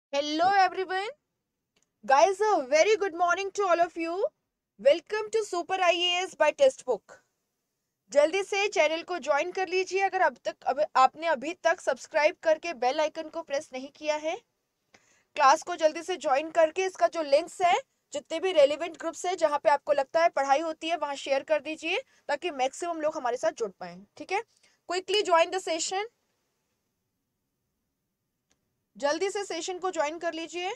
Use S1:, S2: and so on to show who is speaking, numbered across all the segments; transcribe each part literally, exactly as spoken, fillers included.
S1: Hello everyone. Guys, a very good morning to all of you. Welcome to Super I A S by Textbook. जल्दी से channel को join कर लीजिए अगर अब तक अब आपने अभी तक सब्सक्राइब करके बेल आइकन को प्रेस नहीं किया है। क्लास को जल्दी से ज्वाइन करके इसका जो लिंक्स है, जितने भी रेलिवेंट ग्रुप्स है जहाँ पे आपको लगता है पढ़ाई होती है वहाँ शेयर कर दीजिए ताकि मैक्सिमम लोग हमारे साथ जुड़ पाए। ठीक है, क्विकली ज्वाइन द सेशन। जल्दी से सेशन को ज्वाइन कर लीजिए।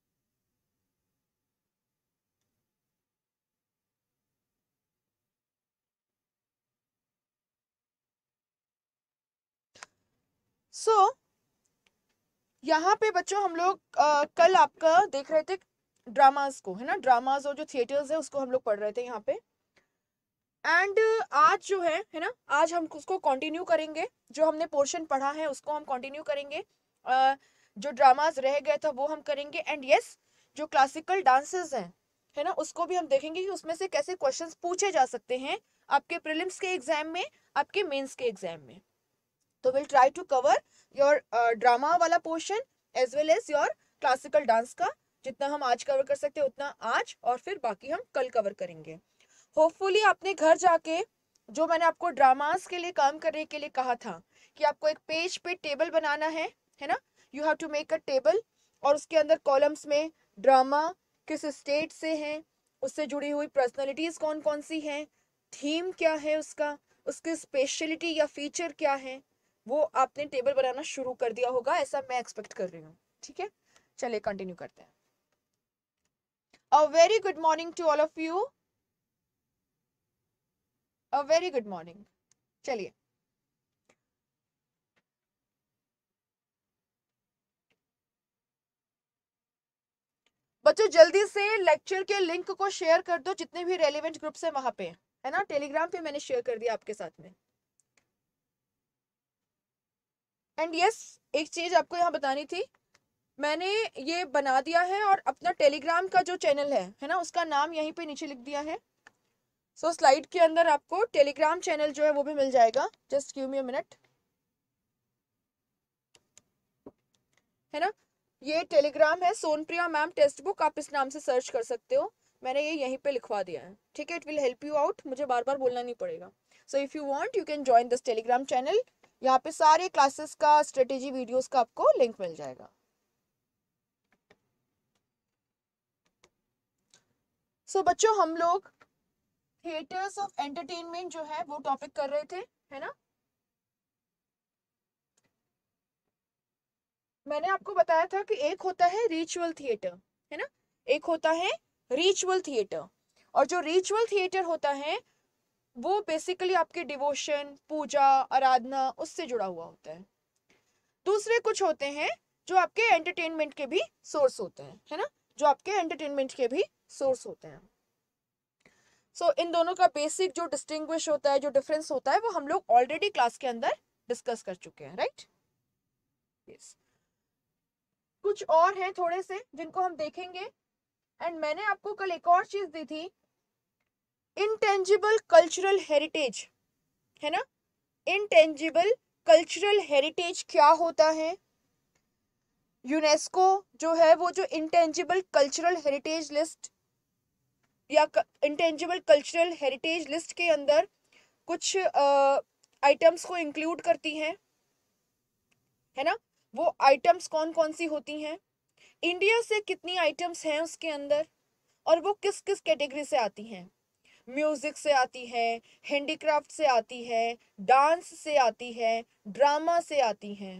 S1: सो so, यहाँ पे बच्चों हम लोग अ, कल आपका देख रहे थे ड्रामास को, है ना। ड्रामास और जो थिएटर्स है उसको हम लोग पढ़ रहे थे यहाँ पे। एंड आज जो है है ना, आज हम उसको कंटिन्यू करेंगे। जो हमने पोर्शन पढ़ा है उसको हम कंटिन्यू करेंगे। अ, जो ड्रामास रह गया था वो हम करेंगे। एंड यस, जो क्लासिकल डांसेस हैं, है ना, उसको भी हम देखेंगे कि उसमें से कैसे क्वेश्चंस पूछे जा सकते हैं आपके प्रीलिम्स के एग्जाम में, आपके मेंस के एग्जाम में। तो will try to cover your drama वाला portion as well as your classical dance का। जितना हम आज कवर कर सकते हैं उतना आज, और फिर बाकी हम कल कवर करेंगे। होपफुली आपने घर जाके जो मैंने आपको ड्रामास के लिए काम करने के लिए कहा था कि आपको एक पेज पे टेबल बनाना है है ना। You have to make a table, और उसके अंदर कॉलम्स में ड्रामा किस स्टेट से है, उससे जुड़ी हुई पर्सनालिटीज कौन कौन सी हैं, थीम क्या है उसका, उसकी स्पेशलिटी या फीचर क्या है, वो आपने टेबल बनाना शुरू कर दिया होगा, ऐसा मैं एक्सपेक्ट कर रही हूँ। ठीक है, चलिए कंटिन्यू करते हैं। A very good morning to all of you. A very good morning. चलिए, बच्चों जल्दी से लेक्चर के लिंक को शेयर कर दो जितने भी रेलिवेंट ग्रुप्स है वहां पे, है ना। टेलीग्राम पे मैंने शेयर कर दिया आपके साथ में। एंड यस, एक चीज आपको यहाँ बतानी थी, मैंने ये बना दिया है और अपना टेलीग्राम का जो चैनल है है ना, उसका नाम यहीं पे नीचे लिख दिया है। सो so, स्लाइड के अंदर आपको टेलीग्राम चैनल जो है वो भी मिल जाएगा। Just give me a minute, है ना। ये टेलीग्राम है सोनप्रिया मैम टेक्स्ट बुक, आप इस नाम से सर्च कर सकते हो। मैंने ये यहीं पे लिखवा दिया है। ठीक है, it will help you out, मुझे बार बार बोलना नहीं पड़ेगा। So if you want you can join this Telegram channel. यहाँ पे सारे क्लासेस का स्ट्रेटेजी वीडियोस का आपको लिंक मिल जाएगा। सो so, बच्चों हम लोग थिएटर्स ऑफ एंटरटेनमेंट जो है वो टॉपिक कर रहे थे, है ना। मैंने आपको बताया था कि एक होता है रिचुअल थिएटर, है ना, एक होता है रिचुअल थिएटर। और जो रिचुअल थिएटर होता है वो बेसिकली आपके डिवोशन, पूजा, आराधना उससे जुड़ा हुआ होता है। दूसरे कुछ होते हैं जो आपके एंटरटेनमेंट के भी सोर्स होते हैं, है ना, जो आपके एंटरटेनमेंट के भी सोर्स होते हैं। सो so, इन दोनों का बेसिक जो डिस्टिंग्विश होता है, जो डिफरेंस होता है, वो हम लोग ऑलरेडी क्लास के अंदर डिस्कस कर चुके हैं, राइट। यस, कुछ और हैं थोड़े से जिनको हम देखेंगे। एंड मैंने आपको कल एक और चीज दी थी, इनटेंजिबल कल्चरल हेरिटेज, है ना। इनटेंजिबल कल्चरल हेरिटेज क्या होता है। यूनेस्को जो है वो जो इंटेंजिबल कल्चरल हेरिटेज लिस्ट या इंटेंजिबल कल्चरल हेरिटेज लिस्ट के अंदर कुछ आइटम्स uh, को इंक्लूड करती हैं, है ना। वो आइटम्स कौन कौन सी होती हैं, इंडिया से कितनी आइटम्स हैं उसके अंदर, और वो किस किस कैटेगरी से आती हैं। म्यूजिक से आती है, हैंडीक्राफ्ट से आती है, डांस से आती है, ड्रामा से आती हैं।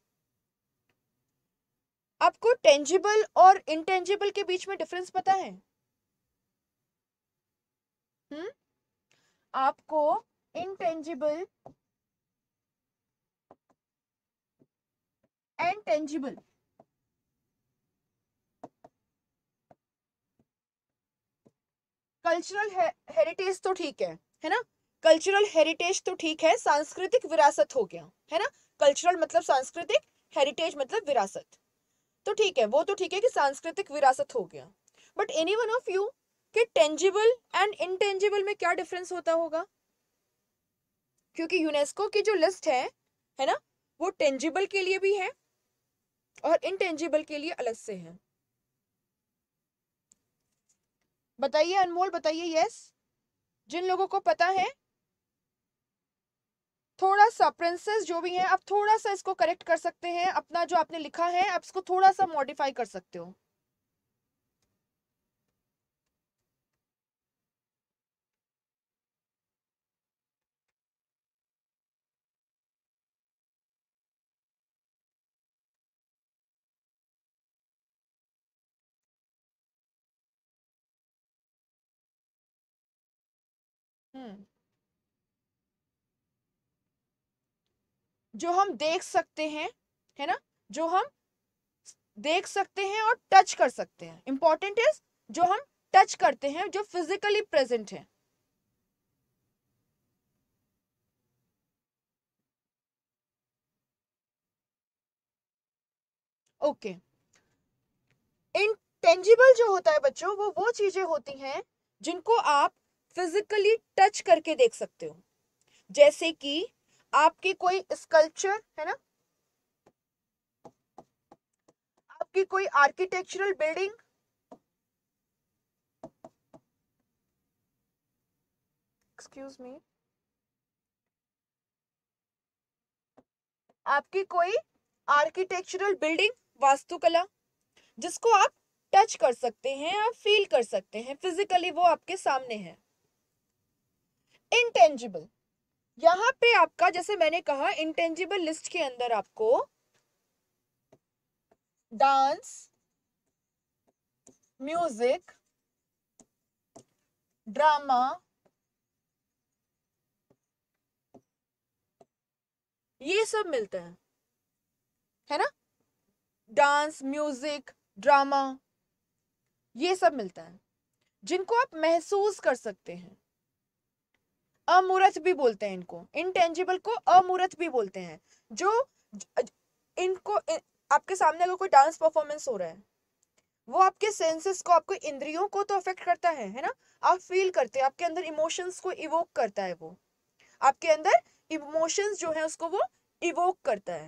S1: आपको टेंजिबल और इंटेंजिबल के बीच में डिफरेंस पता है? हम्म, आपको intangible and tangible, cultural heritage तो ठीक है है ना। कल्चरल हेरिटेज तो ठीक है, सांस्कृतिक विरासत हो गया, है ना। कल्चरल मतलब सांस्कृतिक, हेरिटेज मतलब विरासत। तो ठीक है, वो तो ठीक है कि सांस्कृतिक विरासत हो गया। But any one of you कि टेंजिबल एंड इनटेंजिबल में क्या डिफरेंस होता होगा? क्योंकि यूनेस्को की जो लिस्ट है है ना, वो टेंजिबल के लिए भी है और इंटेंजिबल के लिए अलग से है। बताइए अनमोल, बताइए यस। जिन लोगों को पता है, थोड़ा सा प्रिंसेस जो भी है, आप थोड़ा सा इसको करेक्ट कर सकते हैं, अपना जो आपने लिखा है आप इसको थोड़ा सा मॉडिफाई कर सकते हो। हम्म जो हम देख सकते हैं, है ना, जो हम देख सकते हैं और टच कर सकते हैं, इंपॉर्टेंट इज जो हम टच करते हैं, जो फिजिकली प्रेजेंट है। Okay okay. इनटेंजिबल जो होता है बच्चों, वो वो चीजें होती हैं जिनको आप फिजिकली टच करके देख सकते हो। जैसे कि आपकी कोई स्कल्पचर है ना, आपकी कोई आर्किटेक्चरल बिल्डिंग, एक्सक्यूज मी, आपकी कोई आर्किटेक्चरल बिल्डिंग, वास्तुकला, जिसको आप टच कर सकते हैं, आप फील कर सकते हैं, फिजिकली वो आपके सामने है। इंटेंजिबल, यहां पे आपका, जैसे मैंने कहा, इंटेंजिबल लिस्ट के अंदर आपको डांस, म्यूजिक, ड्रामा, ये सब मिलता है है ना। डांस, म्यूजिक, ड्रामा, ये सब मिलता है जिनको आप महसूस कर सकते हैं। अमूर्त भी बोलते हैं इनको, इंटेंजिबल को अमूर्त भी बोलते हैं। जो इनको इन, आपके सामने अगर कोई डांस परफॉर्मेंस हो रहा है, वो आपके सेंसेस को, आपको इंद्रियों को तो अफेक्ट करता है है ना। आप फील करते हैं, आपके अंदर इमोशंस को इवोक करता है, वो आपके अंदर इमोशंस जो है उसको वो इवोक करता है।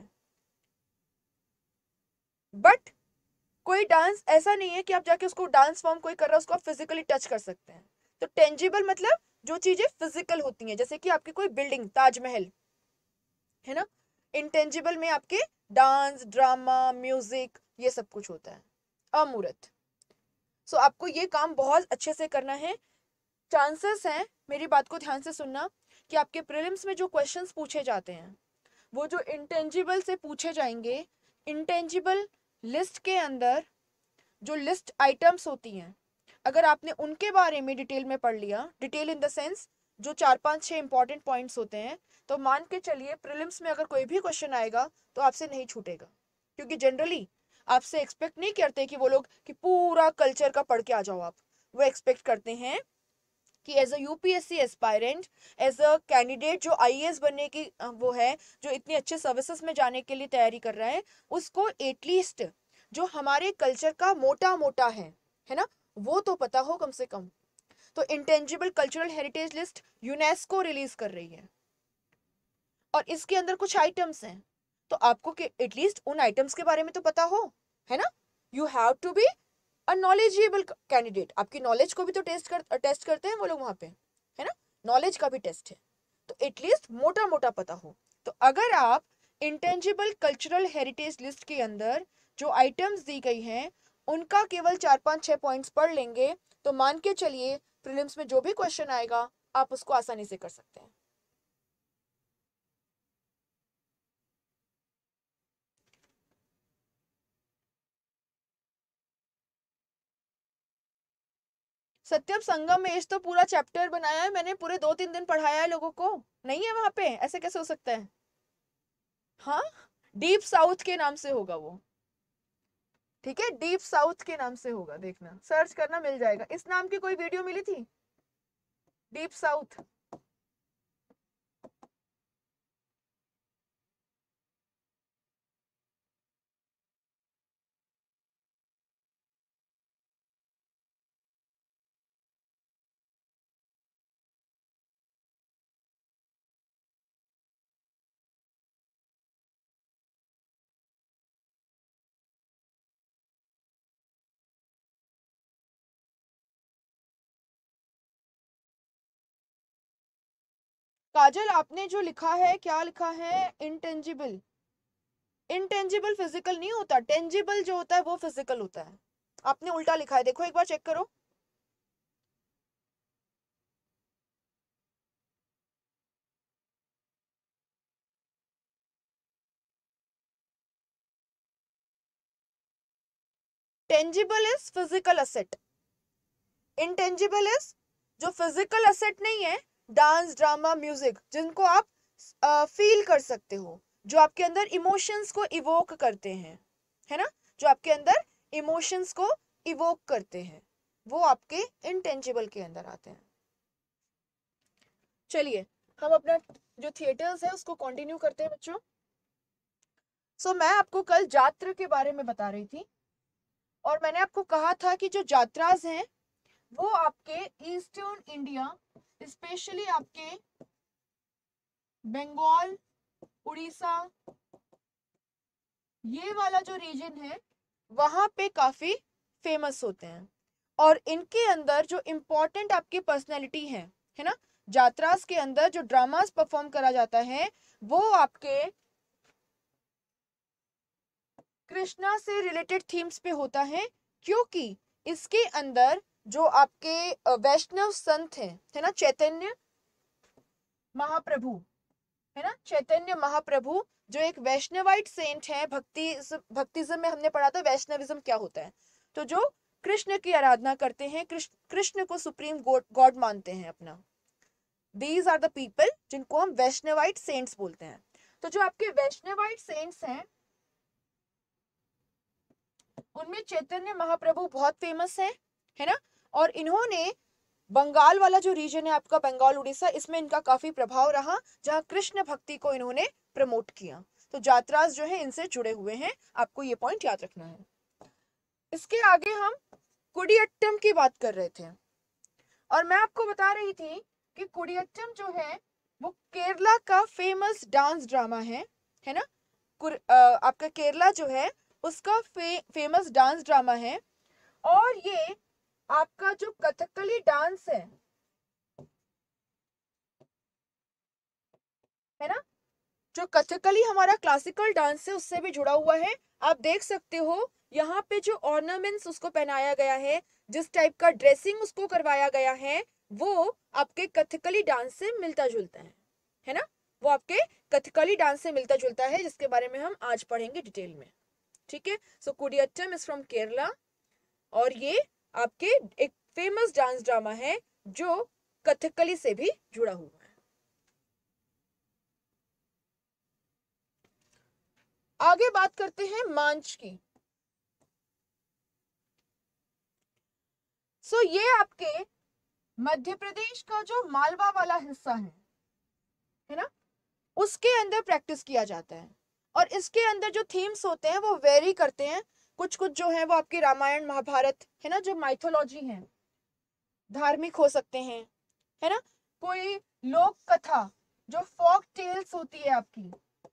S1: बट कोई डांस ऐसा नहीं है कि आप जाके उसको, डांस फॉर्म कोई कर रहा है उसको आप फिजिकली टच कर सकते हैं। तो टेंजिबल मतलब जो चीजें फिजिकल होती हैं, जैसे कि आपकी कोई बिल्डिंग, ताजमहल, है ना। इंटेंजिबल में आपके डांस, ड्रामा, म्यूजिक, ये सब कुछ होता है, अमूर्त। सो आपको ये काम बहुत अच्छे से करना है। चांसेस हैं, मेरी बात को ध्यान से सुनना, कि आपके प्रीलिम्स में जो क्वेश्चंस पूछे जाते हैं वो जो इंटेंजिबल से पूछे जाएंगे, इंटेंजिबल लिस्ट के अंदर जो लिस्ट आइटम्स होती हैं, अगर आपने उनके बारे में डिटेल में पढ़ लिया, डिटेल इन द सेंस जो चार पांच छह इंपॉर्टेंट पॉइंट्स होते हैं, तो मान के चलिए प्रीलिम्स में अगर कोई भी क्वेश्चन आएगा तो आपसे नहीं छूटेगा। क्योंकि जनरली आपसे एक्सपेक्ट नहीं करते कि वो लोग कि पूरा कल्चर का पढ़ के आ जाओ आप। वो एक्सपेक्ट करते हैं कि as a UPSC aspirant, as a candidate जो आईएएस बनने की वो है, जो इतनी अच्छे सर्विसेज में जाने के लिए तैयारी कर रहा है, उसको एटलीस्ट जो हमारे कल्चर का मोटा मोटा है है ना, वो तो पता हो कम से कम। तो intangible cultural heritage list UNESCO release कर रही है और इसके अंदर कुछ आइटम्स हैं, तो आपको एटलीस्ट उन आइटम्स के बारे में तो पता हो, है ना। You have to be a knowledgeable candidate. आपकी नॉलेज को भी तो टेस्ट कर टेस्ट करते हैं वो लोग वहां पे, है ना। नॉलेज का भी टेस्ट है, तो एटलीस्ट मोटा मोटा पता हो। तो अगर आप इंटेंजिबल कल्चरल हेरिटेज लिस्ट के अंदर जो आइटम्स दी गई हैं उनका केवल चार पांच छह पॉइंट्स पढ़ लेंगे, तो मान के चलिए प्रीलिम्स में जो भी क्वेश्चन आएगा आप उसको आसानी से कर सकते हैं। सत्यम संगम में इस तो पूरा चैप्टर बनाया है मैंने, पूरे दो तीन दिन पढ़ाया है लोगों को। नहीं है वहां पे, ऐसे कैसे हो सकता है। हाँ, डीप साउथ के नाम से होगा वो। ठीक है, डीप साउथ के नाम से होगा, देखना सर्च करना मिल जाएगा। इस नाम की कोई वीडियो मिली थी, डीप साउथ। काजल आपने जो लिखा है, क्या लिखा है? इंटेंजिबल। इंटेंजिबल फिजिकल नहीं होता, टेंजिबल जो होता है वो फिजिकल होता है। आपने उल्टा लिखा है, देखो एक बार चेक करो। Tangible is physical asset, intangible is जो फिजिकल असेट नहीं है, डांस, ड्रामा, म्यूजिक, जिनको आप फील uh, कर सकते हो, जो आपके अंदर इमोशंस को इवोक करते हैं, है ना, जो आपके अंदर इमोशंस को इवोक करते हैं, वो आपके इंटेंजिबल के अंदर आते हैं। चलिए हम अपना जो थिएटर्स है उसको कंटिन्यू करते हैं बच्चों। सो so, मैं आपको कल जात्र के बारे में बता रही थी, और मैंने आपको कहा था कि जो जात्रास हैं वो आपके ईस्टर्न इंडिया, स्पेशली आपके बंगाल, उड़ीसा, ये वाला जो रीजन है वहां पे काफी फेमस होते हैं। और इनके अंदर जो इम्पोर्टेंट आपकी पर्सनैलिटी है है ना, जात्रास के अंदर जो ड्रामास परफॉर्म करा जाता है वो आपके कृष्णा से रिलेटेड थीम्स पे होता है, क्योंकि इसके अंदर जो आपके वैष्णव संत हैं, है ना, चैतन्य महाप्रभु, है ना, चैतन्य महाप्रभु जो एक वैष्णवाइट सेंट है, भक्ति भक्तिज्म में हमने पढ़ा था वैष्णविज्म क्या होता है, तो जो कृष्ण की आराधना करते हैं, कृष्ण कृष्ण को सुप्रीम गॉड मानते हैं अपना, दीज आर द पीपल जिनको हम वैष्णवाइट सेंट्स बोलते हैं। तो जो आपके वैष्णवाइट सेंट्स हैं उनमें चैतन्य महाप्रभु बहुत फेमस है है ना, और इन्होंने बंगाल वाला जो रीजन है आपका, बंगाल उड़ीसा, इसमें इनका काफी प्रभाव रहा, जहां कृष्ण भक्ति को इन्होंने प्रमोट किया। तो जात्रास जो है इनसे जुड़े हुए हैं, आपको ये पॉइंट याद रखना है। इसके आगे हम कुडियट्टम की बात कर रहे थे, और मैं आपको बता रही थी कि कुडियट्टम जो है वो केरला का फेमस डांस ड्रामा है है ना, आपका केरला जो है उसका फे, फेमस डांस ड्रामा है। और ये आपका जो कथकली डांस है है ना, जो कथकली हमारा क्लासिकल डांस है उससे भी जुड़ा हुआ है। आप देख सकते हो यहाँ पे जो ऑर्नामेंट्स उसको पहनाया गया है, जिस टाइप का ड्रेसिंग उसको करवाया गया है, वो आपके कथकली डांस से मिलता जुलता है है ना, वो आपके कथकली डांस से मिलता जुलता है, जिसके बारे में हम आज पढ़ेंगे डिटेल में। ठीक है, so Kutiyattam is from Kerala, और ये आपके एक फेमस डांस ड्रामा है जो कथकली से भी जुड़ा हुआ है। आगे बात करते हैं मांच की। सो so, ये आपके मध्य प्रदेश का जो मालवा वाला हिस्सा है है ना, उसके अंदर प्रैक्टिस किया जाता है, और इसके अंदर जो थीम्स होते हैं वो वेरी करते हैं। कुछ कुछ जो है वो आपकी रामायण महाभारत है ना, जो माइथोलॉजी है, धार्मिक हो सकते हैं, है ना, कोई लोक कथा जो फोक टेल्स होती है आपकी।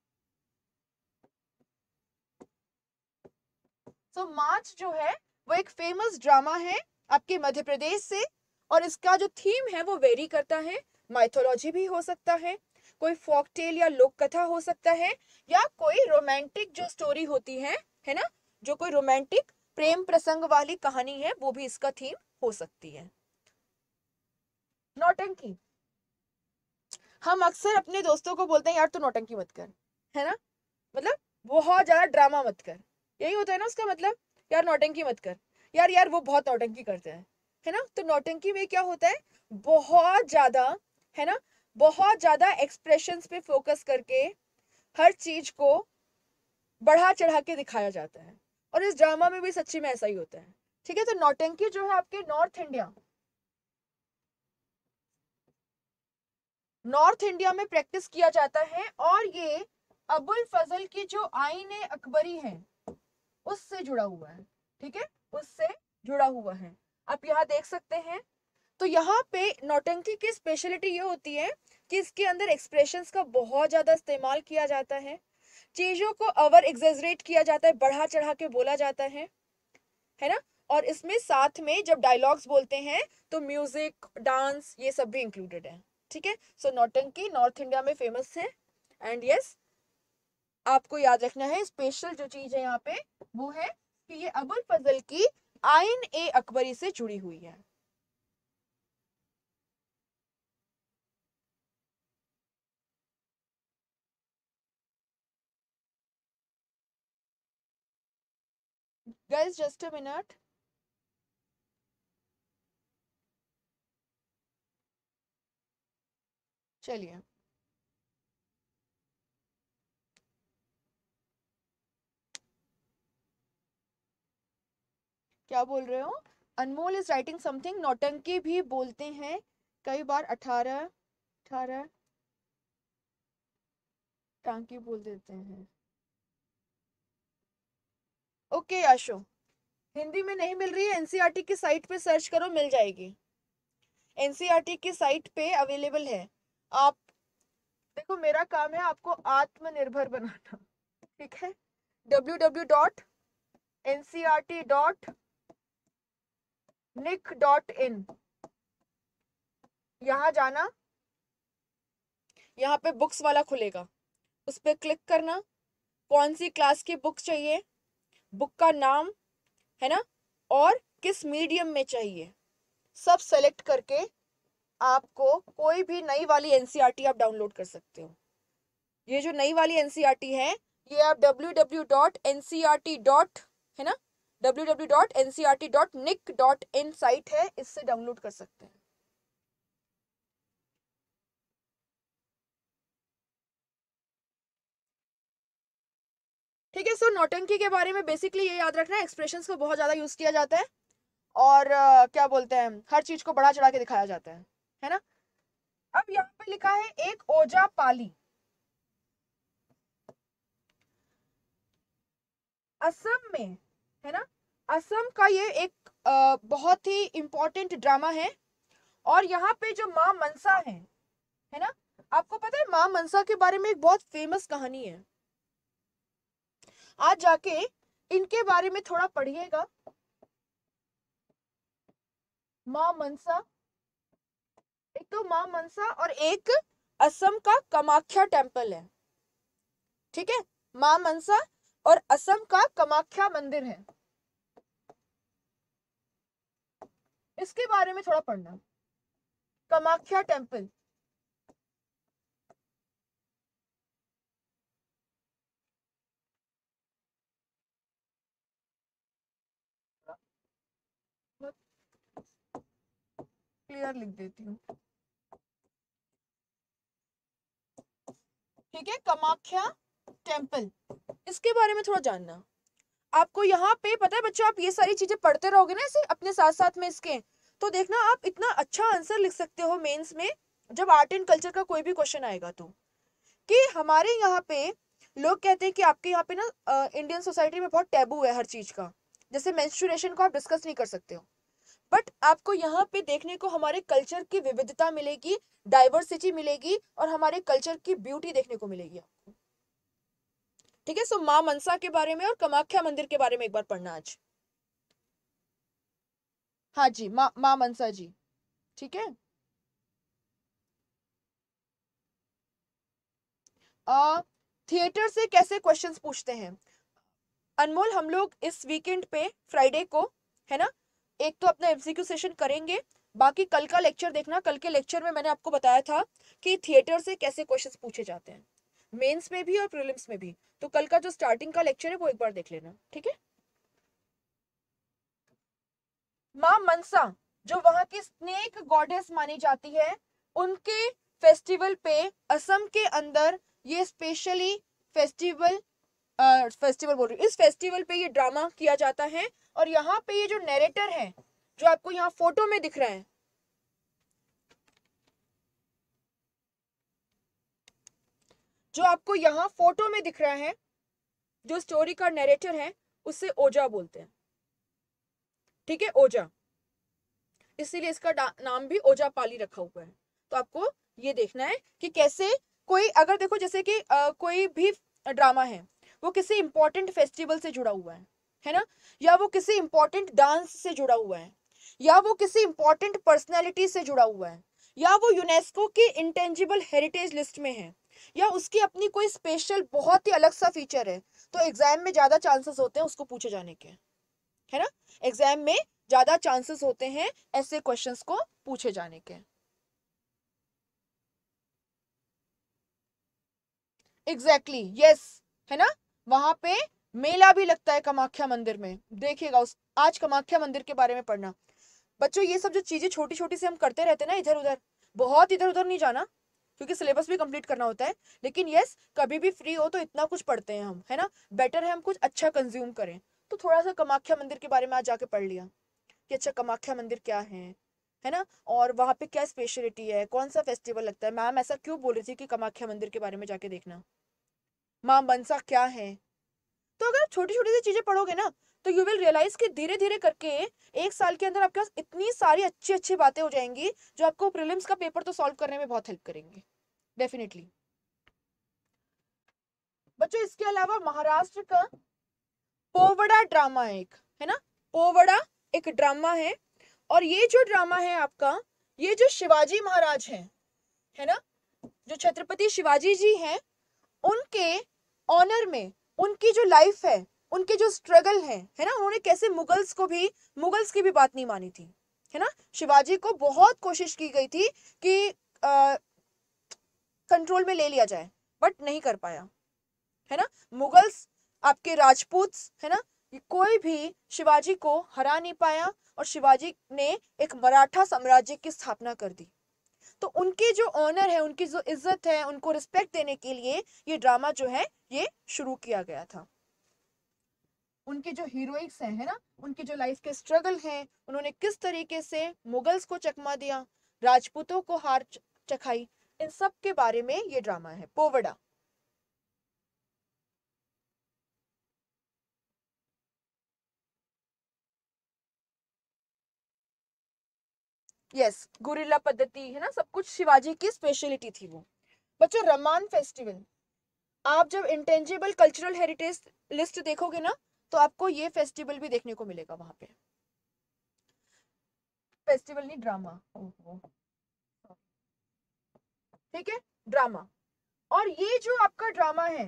S1: सो so, मार्च जो है वो एक फेमस ड्रामा है आपके मध्य प्रदेश से, और इसका जो थीम है वो वेरी करता है, माइथोलॉजी भी हो सकता है, कोई फोक टेल या लोक कथा हो सकता है, या कोई रोमांटिक जो स्टोरी होती है है ना, जो कोई रोमांटिक प्रेम प्रसंग वाली कहानी है, वो भी इसका थीम हो सकती है। नौटंकी, हम अक्सर अपने दोस्तों को बोलते हैं यार तू नौटंकी मत कर, है ना, मतलब बहुत ज्यादा ड्रामा मत कर, यही होता है ना उसका मतलब, यार नौटंकी मत कर, यार यार वो बहुत नौटंकी करते हैं, है ना। तो नौटंकी में क्या होता है, बहुत ज्यादा, है ना, बहुत ज्यादा एक्सप्रेशंस पे फोकस करके हर चीज को बढ़ा चढ़ा के दिखाया जाता है, और इस ड्रामा में भी सच्ची में ऐसा ही होता है। ठीक है, तो नौटंकी जो है आपके नॉर्थ इंडिया नॉर्थ इंडिया में प्रैक्टिस किया जाता है, और ये अबुल फजल की जो आईन अकबरी है उससे जुड़ा हुआ है। ठीक है, उससे जुड़ा हुआ है, आप यहाँ देख सकते हैं। तो यहाँ पे नौटंकी की स्पेशलिटी ये होती है कि इसके अंदर एक्सप्रेशंस का बहुत ज्यादा इस्तेमाल किया जाता है, चीजों को ओवर एग्जेजरेट किया जाता है, बढ़ा चढ़ा के बोला जाता है है ना, और इसमें साथ में जब डायलॉग्स बोलते हैं तो म्यूजिक, डांस, ये सब भी इंक्लूडेड है। ठीक है। सो नौटंकी नॉर्थ इंडिया में फेमस है। एंड यस, आपको याद रखना है स्पेशल जो चीज है यहाँ पे वो है कि ये अबुल फजल की आइन ए अकबरी से जुड़ी हुई है। Guys just a minute. चलिए, क्या बोल रहे हो? Anmol is writing something. Nautanki भी बोलते हैं कई बार, अठारह अठारह टांकी बोल देते हैं। ओके आशो, हिंदी में नहीं मिल रही है, एनसीईआरटी की साइट पे सर्च करो, मिल जाएगी। एनसीईआरटी की साइट पे अवेलेबल है। आप देखो, मेरा काम है आपको आत्मनिर्भर बनाना, ठीक है। W W W dot N C R T dot nic dot in, यहाँ जाना, यहाँ पे बुक्स वाला खुलेगा, उस पर क्लिक करना, कौन सी क्लास की बुक चाहिए, बुक का नाम, है ना, और किस मीडियम में चाहिए, सब सेलेक्ट करके आपको कोई भी नई वाली एनसीईआरटी आप डाउनलोड कर सकते हो। ये जो नई वाली एनसीईआरटी है ये आप W W W dot N C R T dot है ना W W W dot N C R T dot nic dot in site है, इससे डाउनलोड कर सकते हैं। ठीक है। सो नौटंकी के बारे में बेसिकली ये याद रखना है, एक्सप्रेशंस को बहुत ज्यादा यूज किया जाता है और uh, क्या बोलते हैं, हर चीज को बढ़ा चढ़ा के दिखाया जाता है है ना। अब यहाँ पे लिखा है एक ओजा पाली। असम में, है ना, असम का ये एक आ, बहुत ही इंपॉर्टेंट ड्रामा है। और यहाँ पे जो माँ मनसा है है ना, आपको पता है माँ मनसा के बारे में एक बहुत फेमस कहानी है। आज जाके इनके बारे में थोड़ा पढ़िएगा। माँ मनसा, एक तो माँ मनसा और एक असम का कामाख्या टेम्पल है, ठीक है। माँ मनसा और असम का कामाख्या मंदिर है, इसके बारे में थोड़ा पढ़ना। कामाख्या टेम्पल, क्लियर लिख देती हूँ, ठीक है। कामाख्या टेम्पल, इसके बारे में थोड़ा जानना। आपको यहाँ पे पता है बच्चों, आप ये सारी चीजें पढ़ते रहोगे ना ऐसे अपने साथ साथ में इसके, तो देखना आप इतना अच्छा आंसर लिख सकते हो मेंस में, जब आर्ट एंड कल्चर का कोई भी क्वेश्चन आएगा तो। कि हमारे यहाँ पे लोग कहते हैं कि आपके यहाँ पे ना इंडियन सोसाइटी में बहुत टैबू है हर चीज का, जैसे मेंस्ट्रुएशन को आप डिस्कस नहीं कर सकते हो, बट आपको यहाँ पे देखने को हमारे कल्चर की विविधता मिलेगी, डाइवर्सिटी मिलेगी और हमारे कल्चर की ब्यूटी देखने को मिलेगी आपको, ठीक है। सो माँ मनसा के बारे में और कामाख्या मंदिर के बारे में एक बार पढ़ना आज। हाँ जी, माँ माँ मनसा जी, ठीक है। आ थिएटर से कैसे क्वेश्चंस पूछते हैं अनमोल, हम लोग इस वीकेंड पे फ्राइडे को, है ना, एक तो अपना एमसीक्यू सेशन करेंगे, बाकी कल का लेक्चर देखना। कल के लेक्चर में मैंने आपको बताया था कि थिएटर से कैसे क्वेश्चंस पूछे जाते हैं, मेंस में भी और प्रीलिम्स में भी। तो कल का जो स्टार्टिंग का लेक्चर है वो एक बार देख लेना, ठीक है। माँ मनसा जो वहां की स्नेक गॉडेस मानी जाती है, उनके फेस्टिवल पे असम के अंदर ये स्पेशली फेस्टिवल फेस्टिवल बोल रही हूँ, इस फेस्टिवल पे ये ड्रामा किया जाता है। और यहाँ पे ये जो नैरेटर है जो आपको यहाँ फोटो में दिख रहा है, जो आपको यहाँ फोटो में दिख रहा है, जो स्टोरी का नैरेटर है उसे ओजा बोलते हैं, ठीक है, ओजा। इसीलिए इसका नाम भी ओजा पाली रखा हुआ है। तो आपको ये देखना है कि कैसे कोई, अगर देखो जैसे कि आ, कोई भी ड्रामा है वो किसी इंपॉर्टेंट फेस्टिवल से जुड़ा हुआ है है ना, या वो किसी इंपॉर्टेंट डांस से जुड़ा हुआ है, या वो किसी इंपॉर्टेंट पर्सनैलिटी से जुड़ा हुआ है, या वो यूनेस्को के इंटेंजिबल हेरिटेज लिस्ट में है, या उसकी अपनी कोई स्पेशल बहुत ही अलग सा फीचर है, तो एग्जाम में ज्यादा चांसेस होते हैं उसको पूछे जाने के, है ना। एग्जाम में ज्यादा चांसेस होते हैं ऐसे क्वेश्चंस को पूछे जाने के। एग्जैक्टली exactly, यस yes, है ना। वहां पे मेला भी लगता है कामाख्या मंदिर में, देखिएगा उस आज कामाख्या मंदिर के बारे में पढ़ना। बच्चों ये सब जो चीजें छोटी छोटी से हम करते रहते हैं ना इधर उधर, बहुत इधर उधर नहीं जाना क्योंकि सिलेबस भी कंप्लीट करना होता है, लेकिन यस कभी भी फ्री हो तो इतना कुछ पढ़ते हैं हम, है ना। बेटर है हम कुछ अच्छा कंज्यूम करें। तो थोड़ा सा कामाख्या मंदिर के बारे में आज जाके पढ़ लिया कि अच्छा कामाख्या मंदिर क्या है है ना, और वहां पे क्या स्पेशलिटी है, कौन सा फेस्टिवल लगता है, मैम ऐसा क्यों बोल रही थी कि कामाख्या मंदिर के बारे में जाके देखना, माँ मनसा क्या है। तो अगर छोटी छोटी सी चीजें पढ़ोगे ना तो यू विल रियलाइज कि धीरे धीरे करके एक साल के अंदर आपके पास इतनी सारी अच्छी अच्छी बातें हो जाएंगी जो आपको प्रीलिम्स का पेपर तो सॉल्व करने में बहुत हेल्प करेंगे डेफिनेटली। बच्चों इसके अलावा महाराष्ट्र का पोवड़ा ड्रामा है एक, है ना। पोवड़ा एक ड्रामा है, और ये जो ड्रामा है आपका, ये जो शिवाजी महाराज हैं, है ना, जो छत्रपति शिवाजी जी हैं, उनके ऑनर में उनकी जो लाइफ है, उनके जो स्ट्रगल है है ना, उन्होंने कैसे मुगल्स को भी, मुगल्स की भी बात नहीं मानी थी, है ना। शिवाजी को बहुत कोशिश की गई थी कि कंट्रोल में ले लिया जाए, बट नहीं कर पाया, है ना। मुगल्स, आपके राजपूत, है ना, कोई भी शिवाजी को हरा नहीं पाया, और शिवाजी ने एक मराठा साम्राज्य की स्थापना कर दी। तो उनके जो ऑनर है, उनकी जो इज्जत है, उनको रिस्पेक्ट देने के लिए ये ड्रामा जो है ये शुरू किया गया था। उनके जो हीरोइक्स हैं, है ना, उनकी जो लाइफ के स्ट्रगल हैं, उन्होंने किस तरीके से मुगल्स को चकमा दिया, राजपूतों को हार चखाई, इन सब के बारे में ये ड्रामा है पोवड़ा। यस, गुरिल्ला पद्धति, है ना, सब कुछ शिवाजी की स्पेशलिटी थी वो। बच्चों रमान फेस्टिवल, आप जब इंटेंजिबल कल्चरल हेरिटेज लिस्ट देखोगे ना तो आपको ये फेस्टिवल भी देखने को मिलेगा वहां पे। फेस्टिवल नहीं, ड्रामा, ठीक है, ड्रामा। और ये जो आपका ड्रामा है,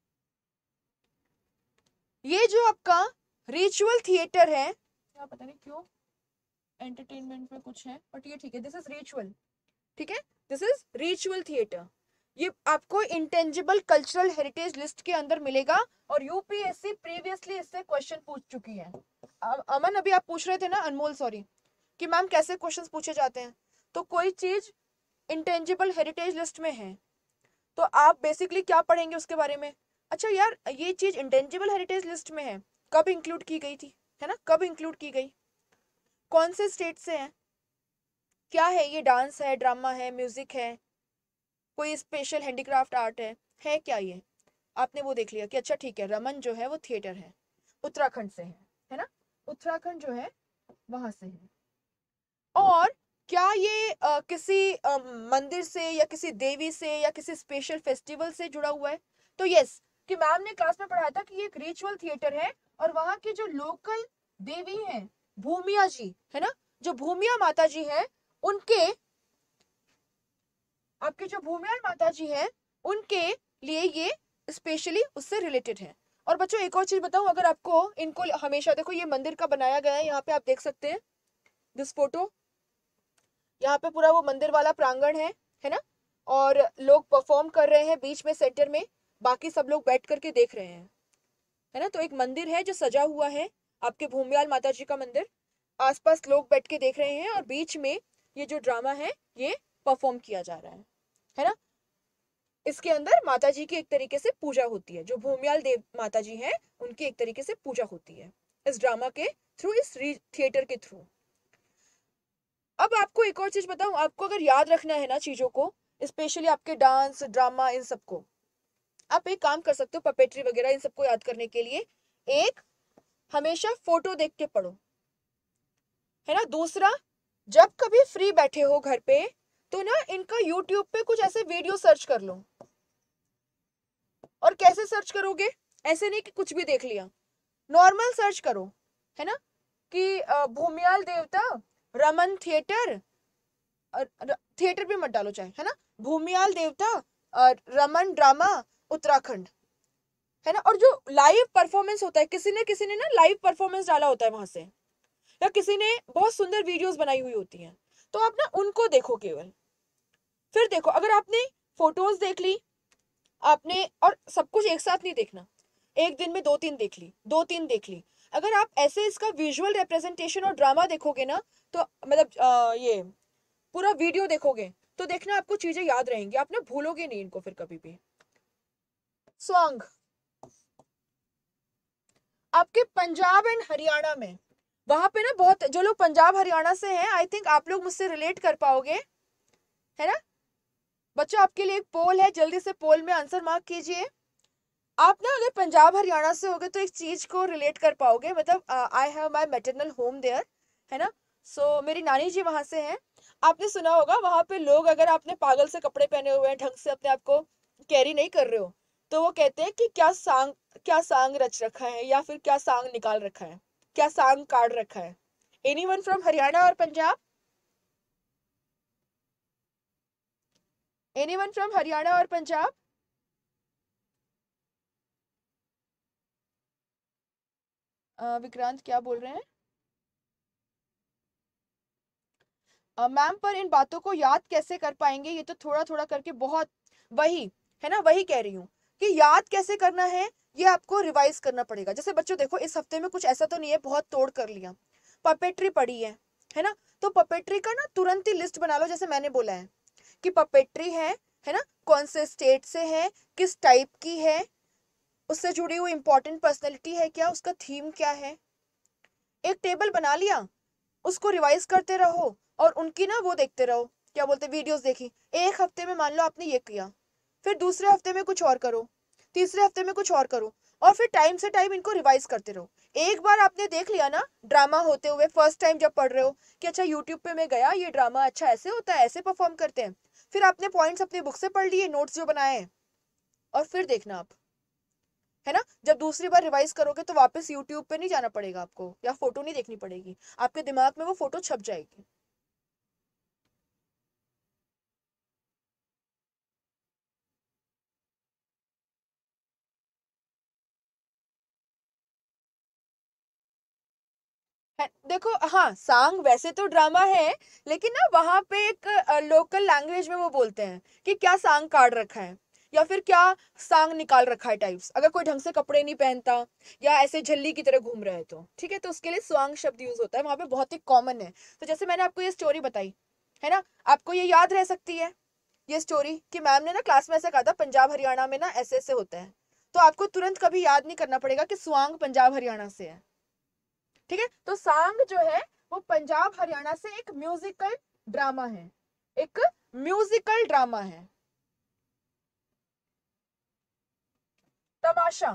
S1: ये जो आपका रिचुअल थिएटर है, क्या पता नहीं क्यों एंटरटेनमेंट में कुछ है, बट ये ठीक है, दिस इज रिचुअल, ठीक है, दिस इज रिचुअल थिएटर। ये आपको इंटेंजिबल कल्चरल हेरिटेज लिस्ट के अंदर मिलेगा, और यूपीएससी प्रीवियसली इससे क्वेश्चन पूछ चुकी है। अमन अभी आप पूछ रहे थे ना, अनमोल सॉरी, कि मैम कैसे क्वेश्चंस पूछे जाते हैं, तो कोई चीज इंटेंजिबल हेरिटेज लिस्ट में है तो आप बेसिकली क्या पढ़ेंगे उसके बारे में। अच्छा यार ये चीज इंटेंजिबल हेरिटेज लिस्ट में है, कब इंक्लूड की गई थी, है ना, कब इंक्लूड की गई, कौन से स्टेट से है, क्या है ये, डांस है, ड्रामा है, म्यूजिक है, कोई स्पेशल हैंडीक्राफ्ट आर्ट है है क्या ये। आपने वो देख लिया कि अच्छा ठीक है, रमन जो है वो थिएटर है, उत्तराखंड से है है ना, उत्तराखंड जो है वहां से है। और क्या ये आ, किसी आ, मंदिर से या किसी देवी से या किसी स्पेशल फेस्टिवल से जुड़ा हुआ है, तो यस, कि मैम ने क्लास में पढ़ाया था कि ये एक रिचुअल थिएटर है, और वहां की जो लोकल देवी हैं भूमिया जी, है ना, जो भूमिया माता जी हैं, उनके, आपके जो भूमिया माता जी हैं उनके लिए ये स्पेशली उससे रिलेटेड है। और बच्चों एक और चीज बताऊं, अगर आपको इनको हमेशा, देखो ये मंदिर का बनाया गया है, यहाँ पे आप देख सकते हैं दिस फोटो, यहाँ पे पूरा वो मंदिर वाला प्रांगण है है ना, और लोग परफॉर्म कर रहे हैं बीच में सेंटर में, बाकी सब लोग बैठ करके देख रहे हैं, है ना। तो एक मंदिर है जो सजा हुआ है, आपके भूमियाल माता जी का मंदिर, आसपास लोग बैठ के देख रहे हैं, और बीच में ये जो ड्रामा है ये परफॉर्म किया जा रहा है है ना। इसके अंदर माता जी की एक तरीके से पूजा होती है, जो भूमियाल देव माता जी हैं उनकी एक तरीके से पूजा होती है इस ड्रामा के थ्रू, इस थिएटर के थ्रू। अब आपको एक और चीज बताऊं, आपको अगर याद रखना है ना चीजों को, स्पेशली आपके डांस ड्रामा इन सबको, आप एक काम कर सकते हो पपेट्री वगैरह इन सबको याद करने के लिए, एक हमेशा फोटो देख के पढ़ो, है ना। दूसरा, जब कभी फ्री बैठे हो घर पे तो ना इनका यूट्यूब पे कुछ ऐसे वीडियो सर्च कर लो। और कैसे सर्च करोगे, ऐसे नहीं कि कुछ भी देख लिया, नॉर्मल सर्च करो, है ना, कि भूमियाल देवता, रमन थिएटर, थिएटर पे मत डालो चाहे, है ना, भूमियाल देवता, अ, रमन ड्रामा उत्तराखंड, है ना। और जो लाइव परफॉर्मेंस होता है, किसी ने किसी ने ना लाइव परफॉर्मेंस डाला होता है वहां से, या किसी ने बहुत सुंदर वीडियोस बनाई हुई होती हैं, तो आप ना उनको देखो केवल। फिर देखो, अगर आपने फोटोज देख ली आपने, और सब कुछ एक साथ नहीं देखना, एक दिन में दो तीन देख ली, दो तीन देख ली, अगर आप ऐसे इसका विजुअल रिप्रेजेंटेशन और ड्रामा देखोगे ना, तो मतलब आ, ये पूरा वीडियो देखोगे, तो देखना आपको चीजें याद रहेंगी, आप ना भूलोगे नहीं इनको फिर कभी भी। सॉन्ग आपके पंजाब एंड हरियाणा में, वहां पे ना बहुत, जो लोग पंजाब हरियाणा से हैं, आई थिंक आप लोग मुझसे रिलेट कर पाओगे, है ना। बच्चों आपके लिए एक पोल है, जल्दी से पोल में आंसर मार्क कीजिए। आप ना अगर पंजाब हरियाणा से होगे तो एक चीज को रिलेट कर पाओगे, मतलब I have my maternal home there, है ना। सो so, मेरी नानी जी वहां से हैं। आपने सुना होगा वहां पे लोग, अगर आपने पागल से कपड़े पहने हुए हैं, ढंग से अपने आप को कैरी नहीं कर रहे हो, तो वो कहते हैं कि क्या सांग, क्या सांग रच रखा है, या फिर क्या सांग निकाल रखा है, क्या सांग काट रखा है। एनीवन फ्रॉम हरियाणा और पंजाब? एनीवन फ्रॉम हरियाणा और पंजाब? अ, विक्रांत क्या बोल रहे हैं? मैम पर इन बातों को याद कैसे कर पाएंगे, ये तो थोड़ा थोड़ा करके बहुत, वही है ना, वही कह रही हूँ कि याद कैसे करना है, ये आपको रिवाइज करना पड़ेगा। जैसे बच्चों देखो, इस हफ्ते में कुछ ऐसा तो नहीं है बहुत तोड़ कर लिया, पपेट्री पड़ी है है ना, तो पपेट्री का ना तुरंत ही लिस्ट बना लो, जैसे मैंने बोला है कि पपेट्री है है ना, कौन से स्टेट से है, किस टाइप की है, उससे जुड़ी हुई इंपॉर्टेंट पर्सनैलिटी है क्या, उसका थीम क्या है, एक टेबल बना लिया, उसको रिवाइज करते रहो, और उनकी ना वो देखते रहो, क्या बोलते, वीडियोस देखी, एक हफ्ते में मान लो आपने ये किया, फिर दूसरे हफ्ते में कुछ और करो, तीसरे हफ्ते में कुछ और करो, और फिर टाइम से टाइम इनको रिवाइज करते रहो। एक बार आपने देख लिया ना ड्रामा होते हुए, फर्स्ट टाइम जब पढ़ रहे हो कि अच्छा यूट्यूब पे मैं गया, ये ड्रामा अच्छा ऐसे होता है, ऐसे परफॉर्म करते हैं, फिर आपने पॉइंट्स अपनी बुक से पढ़ लिए, नोट्स जो बनाए हैं, और फिर देखना आप, है ना, जब दूसरी बार रिवाइज करोगे तो वापस यूट्यूब पे नहीं जाना पड़ेगा आपको, या फोटो नहीं देखनी पड़ेगी, आपके दिमाग में वो फोटो छप जाएगी। है, देखो हाँ, सांग वैसे तो ड्रामा है, लेकिन ना वहां पे एक लोकल लैंग्वेज में वो बोलते हैं कि क्या सांग काट रखा है, या फिर क्या सांग निकाल रखा है टाइप्स, अगर कोई ढंग से कपड़े नहीं पहनता या ऐसे झल्ली की तरह घूम रहा है तो ठीक है, तो उसके लिए स्वांग शब्द यूज होता है, वहां पे बहुत ही कॉमन है। तो जैसे मैंने आपको ये स्टोरी बताई, है ना, आपको ये याद रह सकती है ये स्टोरी कि मैम ने ना क्लास में ऐसा कहा था, पंजाब हरियाणा में ना ऐसे ऐसे होता है, तो आपको तुरंत कभी याद नहीं करना पड़ेगा कि स्वांग पंजाब हरियाणा से है। ठीक है, तो सांग जो है वो पंजाब हरियाणा से एक म्यूजिकल ड्रामा है, एक म्यूजिकल ड्रामा है। तमाशा,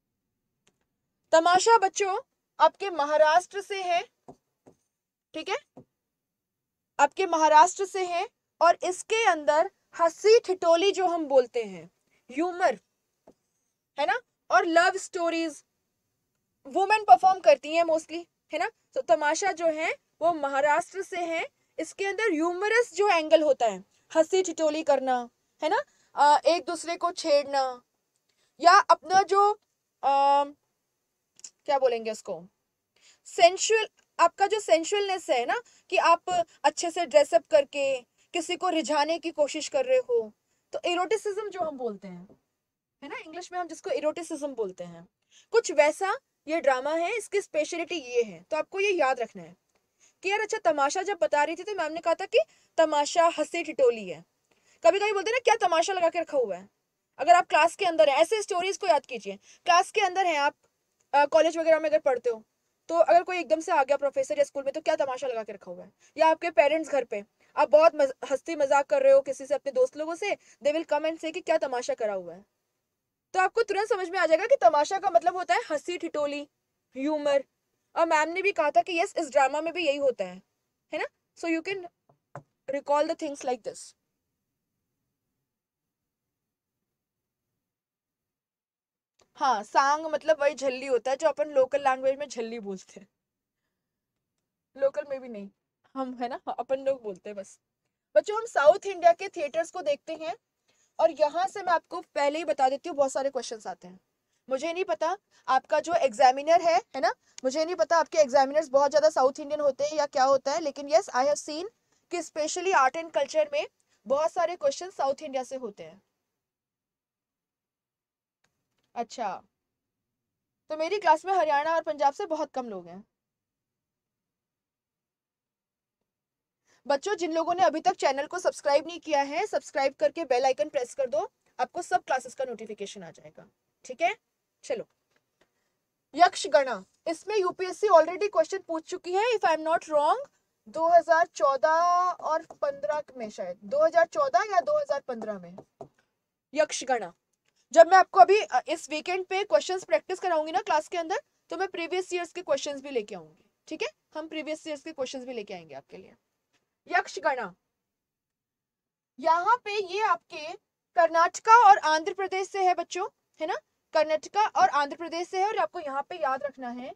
S1: तमाशा बच्चों आपके महाराष्ट्र से है, ठीक है, आपके महाराष्ट्र से है, और इसके अंदर हंसी ठिठोली जो हम बोलते हैं, ह्यूमर, है ना, और लव स्टोरीज वुमेन परफॉर्म करती हैं मोस्टली, है ना। तो तमाशा जो है वो महाराष्ट्र से है, इसके अंदर ह्यूमरस जो एंगल होता है, हंसी ठिठोली करना, है ना, आ, एक दूसरे को छेड़ना, या अपना जो आ, क्या बोलेंगे उसको, सेंशुअल, आपका जो सेंशुअलनेस है ना, कि आप अच्छे से ड्रेसअप करके किसी को रिझाने की कोशिश कर रहे हो, तो इरोटिसिज्म जो हम बोलते हैं, है ना, इंग्लिश में हम जिसको इरोटिसिज्म बोलते हैं, कुछ वैसा ये ड्रामा है, इसकी स्पेशलिटी ये है, तो आपको ये याद रखना है कि यार अच्छा, तमाशा जब बता रही थी तो मैम ने कहा था कि तमाशा हंसी ठिठोली है, कभी कभी बोलते हैं ना क्या तमाशा लगा के रखा हुआ है, अगर आप क्लास के अंदर है, ऐसे स्टोरीज को याद कीजिए, क्लास के अंदर है आप, कॉलेज वगैरह में अगर पढ़ते हो, तो अगर कोई एकदम से आ गया प्रोफेसर या स्कूल में, तो क्या तमाशा लगा के रखा हुआ है, या आपके पेरेंट्स घर पे, आप बहुत मज, हंसी मजाक कर रहे हो किसी से, अपने दोस्त लोगों से, दे विल कम एंड से कि क्या तमाशा करा हुआ है, तो आपको तुरंत समझ में आ जाएगा कि तमाशा का मतलब होता है हंसी ठिठोली, ह्यूमर। और मैम ने भी कहा था कि यस, इस ड्रामा में भी यही होता है है ना, so you can recall the things like this. हाँ, सांग मतलब वही झल्ली होता है जो अपन लोकल लैंग्वेज में झल्ली बोलते हैं, लोकल में भी नहीं, हम है ना, अपन लोग बोलते हैं बस। बच्चों हम साउथ इंडिया के थिएटर्स को देखते हैं और यहाँ से मैं आपको पहले ही बता देती हूँ बहुत सारे क्वेश्चंस आते हैं। मुझे नहीं पता आपका जो एग्जामिनर है है ना, मुझे नहीं पता आपके एग्जामिनर्स बहुत ज्यादा साउथ इंडियन होते हैं या क्या होता है, लेकिन यस आई हैव सीन कि स्पेशली आर्ट एंड कल्चर में बहुत सारे क्वेश्चन साउथ इंडिया से होते हैं। अच्छा, तो मेरी क्लास में हरियाणा और पंजाब से बहुत कम लोग हैं। बच्चों जिन लोगों ने अभी तक चैनल को सब्सक्राइब नहीं किया है, सब्सक्राइब करके बेल आइकन प्रेस कर दो, आपको सब क्लासेस का नोटिफिकेशन आ जाएगा। ठीक है, चलो यक्षगणा, इसमें यूपीएससी ऑलरेडी क्वेश्चन पूछ चुकी है if I am not wrong, दो हज़ार चौदह और पंद्रह में, शायद दो हज़ार चौदह या दो हज़ार पंद्रह में यक्षगणा। जब मैं आपको अभी इस वीकेंड पे क्वेश्चंस प्रैक्टिस कराऊंगी ना क्लास के अंदर, तो मैं प्रीवियस ईयर्स के क्वेश्चंस भी लेके आऊंगी। ठीक है, हम प्रीवियस ईयर्स के क्वेश्चंस भी लेके आएंगे आपके लिए। यक्षगणा, यहाँ पे ये आपके कर्नाटका और आंध्र प्रदेश से है बच्चों, है ना, कर्नाटका और आंध्र प्रदेश से है। और आपको यहाँ पे याद रखना है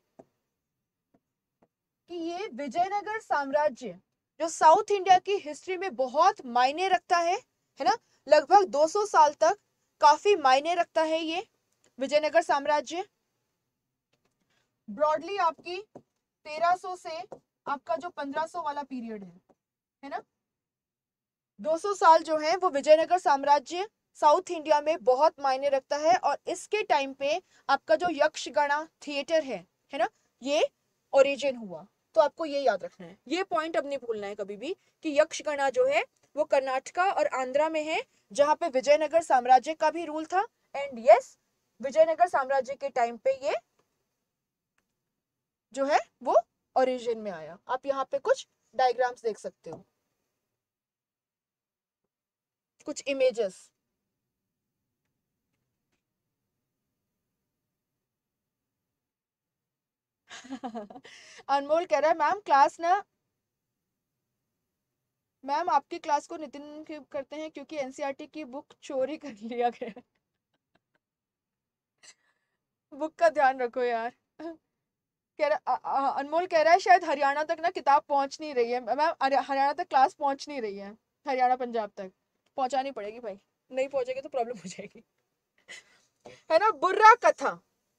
S1: कि ये विजयनगर साम्राज्य जो साउथ इंडिया की हिस्ट्री में बहुत मायने रखता है है ना, लगभग दो सौ साल तक काफी मायने रखता है ये विजयनगर साम्राज्य। ब्रॉडली आपकी तेरह सौ से आपका जो पंद्रह सौ वाला पीरियड है है ना, दो सौ साल जो है वो विजयनगर साम्राज्य साउथ इंडिया में बहुत मायने रखता है। और इसके टाइम पे आपका जो यक्षगणा थिएटर है है ना, ये ओरिजिन हुआ। तो आपको ये याद रखना है, ये पॉइंट अब नहीं भूलना है कभी भी कि यक्षगणा जो है वो कर्नाटका और आंध्रा में है, जहां पे विजयनगर साम्राज्य का भी रूल था। एंड यस, विजयनगर साम्राज्य के टाइम पे ये जो है वो ओरिजिन में आया। आप यहाँ पे कुछ डायग्राम्स देख सकते हो, कुछ इमेजेस। अनमोल कह रहा है मैम क्लास ना, मैम आपकी क्लास को नितिन करते हैं क्योंकि एनसीईआरटी की बुक चोरी कर लिया गया। बुक का ध्यान रखो यार। कह रहा अनमोल कह रहा है शायद हरियाणा तक ना किताब पहुंच नहीं रही है मैम, हरियाणा तक क्लास पहुंच नहीं रही है, हरियाणा पंजाब तक पहुंचानी पड़ेगी भाई, नहीं पहुंचेगी तो प्रॉब्लम हो जाएगी, है ना। बुर्रा कथा,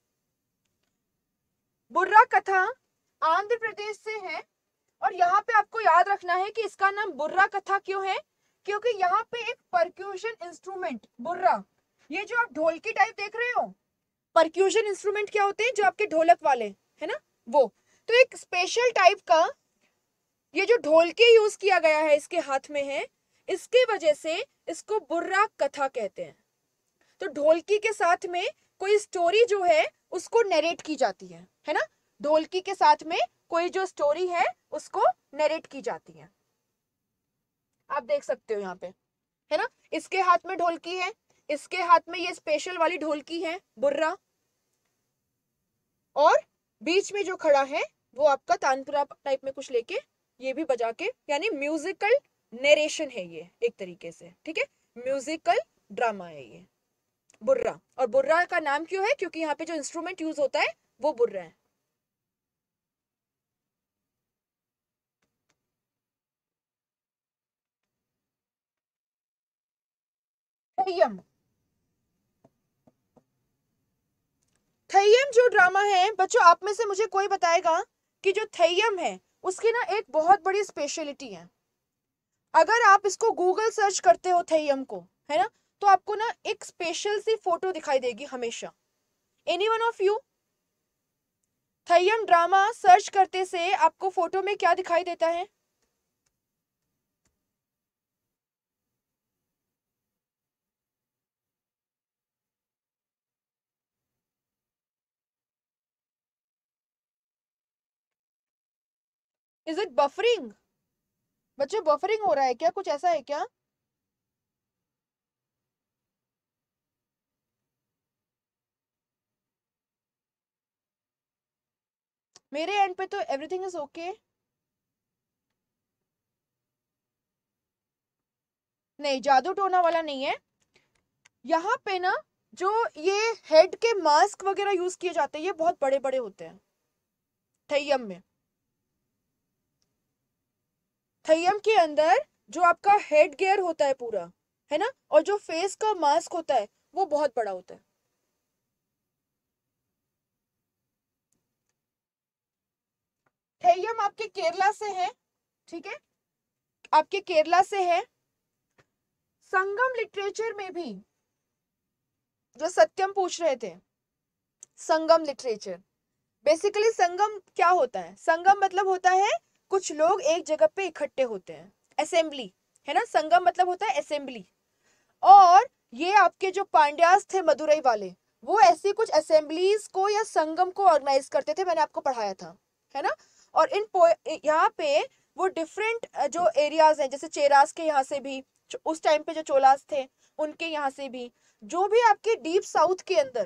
S1: बुर्रा कथा आंध्र प्रदेश से है। और यहाँ पे आपको याद रखना है कि इसका नाम बुर्रा कथा क्यों है, क्योंकि यहाँ पे एक परक्यूशन इंस्ट्रूमेंट बुर्रा, ये जो आप ढोलकी टाइप देख रहे हो, परक्यूशन इंस्ट्रूमेंट क्या होते हैं, जो आपके ढोलक वाले है ना वो, तो एक स्पेशल टाइप का ये जो ढोलकी यूज किया गया है इसके हाथ में है, इसकी वजह से इसको बुर्रा कथा कहते हैं। तो ढोलकी के साथ में कोई स्टोरी जो है उसको नरेट की जाती है है ना, ढोलकी के साथ में कोई जो स्टोरी है उसको नरेट की जाती है। आप देख सकते हो यहाँ पे, है ना, इसके हाथ में ढोलकी है, इसके हाथ में ये स्पेशल वाली ढोलकी है बुर्रा, और बीच में जो खड़ा है वो आपका तानपुरा टाइप में कुछ लेके ये भी बजा के, यानी म्यूजिकल नरेशन है ये एक तरीके से। ठीक है, म्यूजिकल ड्रामा है ये बुर्रा। और बुर्रा का नाम क्यों है, क्योंकि यहाँ पे जो इंस्ट्रूमेंट यूज होता है वो बुर्रा है। थय्यम, थय्यम जो ड्रामा है बच्चों, आप में से मुझे कोई बताएगा कि जो थय्यम है उसकी ना एक बहुत बड़ी स्पेशलिटी है। अगर आप इसको गूगल सर्च करते हो थय्यम को, है ना, तो आपको ना एक स्पेशल सी फोटो दिखाई देगी हमेशा। Any one of you, Theyyam drama search करते से आपको फोटो में क्या दिखाई देता है? Is it buffering? बच्चे बफरिंग हो रहा है क्या, कुछ ऐसा है क्या? मेरे एंड पे तो एवरीथिंग इज ओके। नहीं, जादू टोना वाला नहीं है। यहाँ पे ना जो ये हेड के मास्क वगैरह यूज किए जाते हैं ये बहुत बड़े बड़े होते हैं थय्यम में। थय्यम के अंदर जो आपका हेड गियर होता है पूरा, है ना, और जो फेस का मास्क होता है वो बहुत बड़ा होता है। थेयम आपके केरला से है, ठीक है, आपके केरला से है। संगम लिटरेचर में भी जो सत्यम पूछ रहे थे, संगम लिटरेचर, बेसिकली संगम क्या होता है? संगम मतलब होता है कुछ लोग एक जगह पे इकट्ठे होते हैं, असेंबली, है ना, संगम मतलब होता है असेंबली। और ये आपके जो पांड्यास थे मदुरई वाले, वो ऐसी कुछ असेंबलीज को या संगम को ऑर्गेनाइज करते थे, मैंने आपको पढ़ाया था, है ना। और इन यहाँ पे वो डिफरेंट जो एरियाज हैं, जैसे चेरास के यहाँ से भी, उस टाइम पे जो चोलास थे उनके यहाँ से भी, जो भी आपके डीप साउथ के अंदर,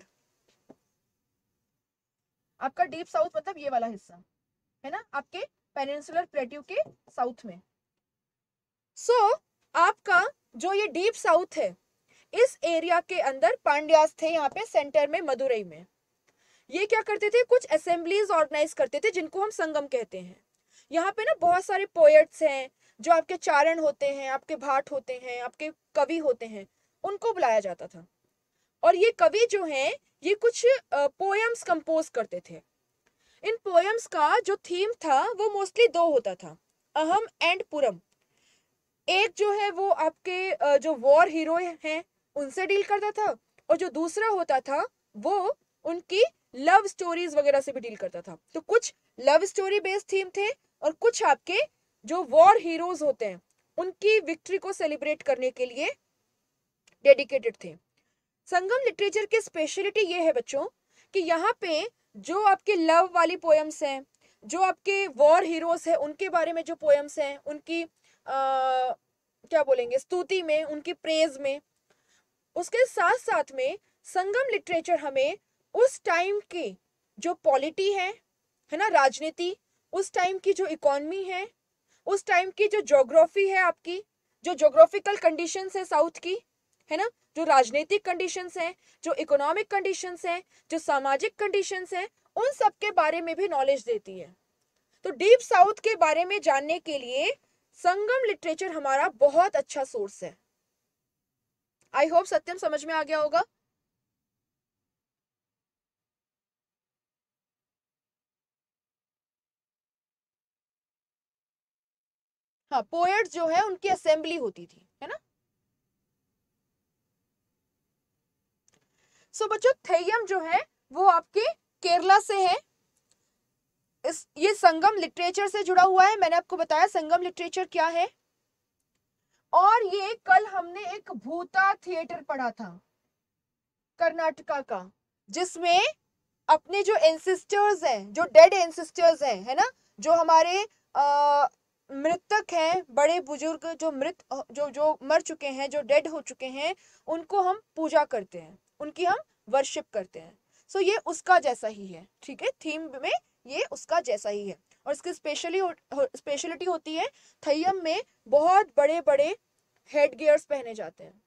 S1: आपका डीप साउथ मतलब ये वाला हिस्सा, है ना, आपके पेनिनसुलर प्लेट्यू के साउथ में। सो so, आपका जो ये डीप साउथ है, इस एरिया के अंदर पांड्यास थे यहाँ पे सेंटर में मदुरई में। ये क्या करते थे? कुछ असेंबलीज ऑर्गेनाइज करते थे जिनको हम संगम कहते हैं। यहाँ पे ना बहुत सारे पोएट्स हैं, जो आपके चारण होते हैं, आपके भाट होते हैं, आपके कवि होते हैं, उनको बुलाया जाता था। और ये कवि जो हैं ये कुछ पोएम्स कंपोज करते थे। इन पोएम्स का जो थीम था वो मोस्टली दो होता था, अहम एंड पुरम। एक जो है वो आपके जो वॉर हीरो हैं उनसे डील करता था, और जो दूसरा होता था वो उनकी लव स्टोरीज वगैरह से भी डील करता था। तो कुछ लव स्टोरी बेस्ड थीम थे, और कुछ आपके जो वॉर हीरोज होते हैं उनकी विक्ट्री को सेलिब्रेट करने के लिए डेडिकेटेड थे। संगम लिटरेचर की स्पेशलिटी ये है बच्चों कि यहाँ पे जो आपके लव वाली पोएम्स हैं, जो आपके वॉर हीरोज हैं उनके बारे में जो पोएम्स हैं, उनकी आ, क्या बोलेंगे, स्तुति में, उनकी प्रेज में, उसके साथ साथ में संगम लिटरेचर हमें उस टाइम की जो पॉलिटी है है ना, राजनीति, उस टाइम की जो इकोनॉमी है, उस टाइम की जो ज्योग्राफी है, आपकी जो ज्योग्राफिकल कंडीशंस है साउथ की, है ना, जो राजनीतिक कंडीशंस हैं, जो इकोनॉमिक कंडीशंस हैं, जो सामाजिक कंडीशंस हैं, उन सब के बारे में भी नॉलेज देती है। तो डीप साउथ के बारे में जानने के लिए संगम लिटरेचर हमारा बहुत अच्छा सोर्स है। आई होप सत्यम समझ में आ गया होगा। हाँ, पोएट्स जो है उनकी असेंबली होती थी, है ना। सो बच्चों, थेयम जो है वो आपके केरला से है। इस ये संगम लिटरेचर से जुड़ा हुआ है। मैंने आपको बताया संगम लिटरेचर क्या है। और ये कल हमने एक भूता थिएटर पढ़ा था कर्नाटका का, जिसमें अपने जो एंसेस्टर्स हैं, जो डेड एंसेस्टर्स हैं, है ना, जो हमारे आ, मृतक हैं, बड़े बुजुर्ग जो मृत जो जो मर चुके हैं, जो डेड हो चुके हैं, उनको हम पूजा करते हैं, उनकी हम वर्शिप करते हैं। सो so, ये उसका जैसा ही है, ठीक है, थीम में ये उसका जैसा ही है। और इसकी स्पेशली स्पेशलिटी होती है, थय्यम में बहुत बड़े बड़े हेड गियर्स पहने जाते हैं,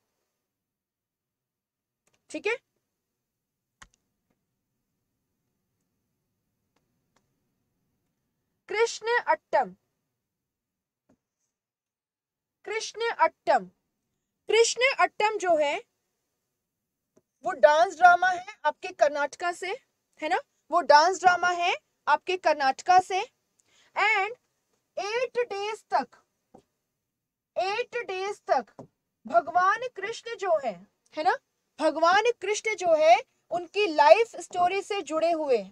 S1: ठीक है। कृष्ण अट्टम, कृष्ण अट्टम, कृष्ण अट्टम जो है वो डांस ड्रामा है आपके कर्नाटका से, है ना, वो डांस ड्रामा है आपके कर्नाटका से। एंड एट डेज तक, एट डेज तक भगवान कृष्ण जो है है ना, भगवान कृष्ण जो है उनकी लाइफ स्टोरी से जुड़े हुए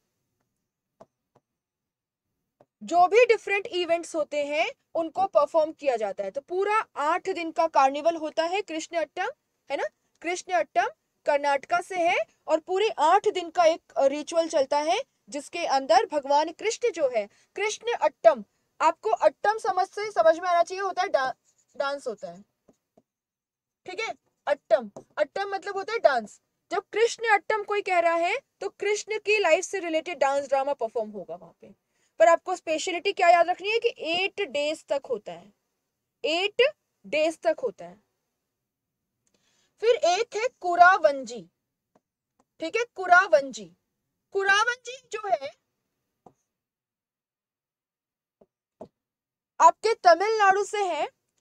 S1: जो भी डिफरेंट इवेंट्स होते हैं उनको परफॉर्म किया जाता है। तो पूरा आठ दिन का कार्निवल होता है कृष्ण अट्टम, है ना, कृष्ण अट्टम कर्नाटका से है। और पूरे आठ दिन का एक रिचुअल चलता है जिसके अंदर भगवान कृष्ण जो है, कृष्ण अट्टम, आपको अट्टम समझ से समझ में आना चाहिए, होता है डा, डांस होता है, ठीक है। अट्टम, अट्टम मतलब होता है डांस। जब कृष्ण अट्टम कोई कह रहा है तो कृष्ण की लाइफ से रिलेटेड डांस ड्रामा परफॉर्म होगा वहां पे। पर आपको स्पेशलिटी क्या याद रखनी है कि एट डेज तक होता है, एट डेज तक होता है। फिर एक है कुरावंजी, ठीक है, कुरावंजी, कुरावंजी जो है आपके तमिलनाडु से है।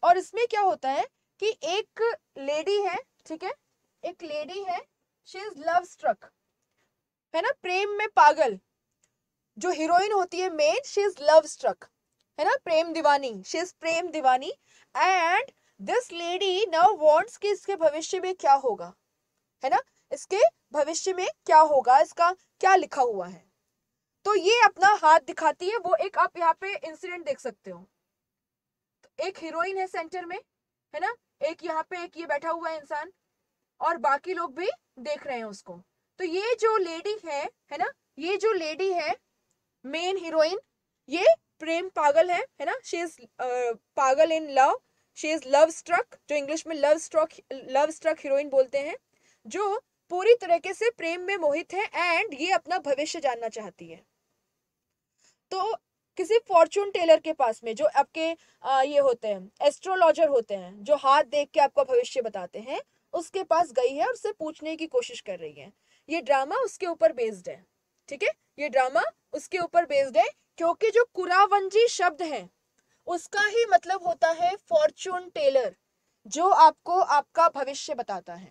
S1: और इसमें क्या होता है कि एक लेडी है, ठीक है, एक लेडी है, शी इज लव स्ट्रक, है ना, प्रेम में पागल। जो हीरोइन होती है main, she is love struck, है ना, प्रेम दीवानी, शी इज प्रेम दीवानी। And this lady now wants कि इसके भविष्य में क्या होगा, है ना, इसके भविष्य में क्या होगा, इसका क्या लिखा हुआ है। तो ये अपना हाथ दिखाती है, वो एक आप यहाँ पे इंसिडेंट देख सकते हो। तो एक हीरोइन है सेंटर में, है ना, एक यहाँ पे एक ये बैठा हुआ है इंसान, और बाकी लोग भी देख रहे हैं उसको। तो ये जो लेडी है है ना, ये जो लेडी है मेन हीरोइन, ये प्रेम पागल है, है ना, शी इज पागल in love, she is love struck, जो इंग्लिश में love struck love struck heroine बोलते हैं, जो पूरी तरीके से प्रेम में मोहित है एंड ये अपना भविष्य जानना चाहती है। तो किसी फॉर्चून टेलर के पास में, जो आपके आ, ये होते हैं एस्ट्रोलॉजर होते हैं, जो हाथ देख के आपका भविष्य बताते हैं, उसके पास गई है और उससे पूछने की कोशिश कर रही है। ये ड्रामा उसके ऊपर बेस्ड है, ठीक है, ये ड्रामा उसके ऊपर बेस्ड है, क्योंकि जो कुरावंजी शब्द है उसका ही मतलब होता है फॉर्चून टेलर, जो आपको आपका भविष्य बताता है।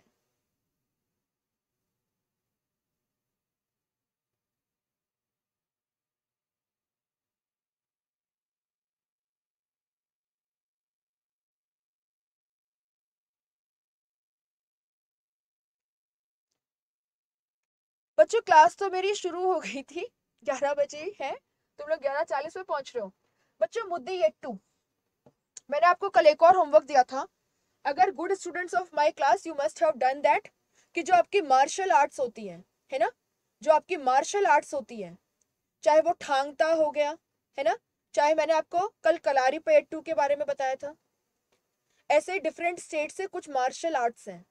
S1: बच्चों क्लास तो मेरी शुरू हो गई थी, ग्यारह बजे ही है, तुम लोग ग्यारह चालीस में पहुंच रहे हो। बच्चों मुद्दे ये टू, मैंने आपको कल एक और होमवर्क दिया था, अगर good students of my class you must have done that, कि जो आपकी मार्शल आर्ट्स होती है है ना, जो आपकी मार्शल आर्ट्स होती है, चाहे वो ठांगता हो गया, है ना, चाहे मैंने आपको कल कलारी पयट्टू के बारे में बताया था, ऐसे डिफरेंट स्टेट से कुछ मार्शल आर्ट्स हैं,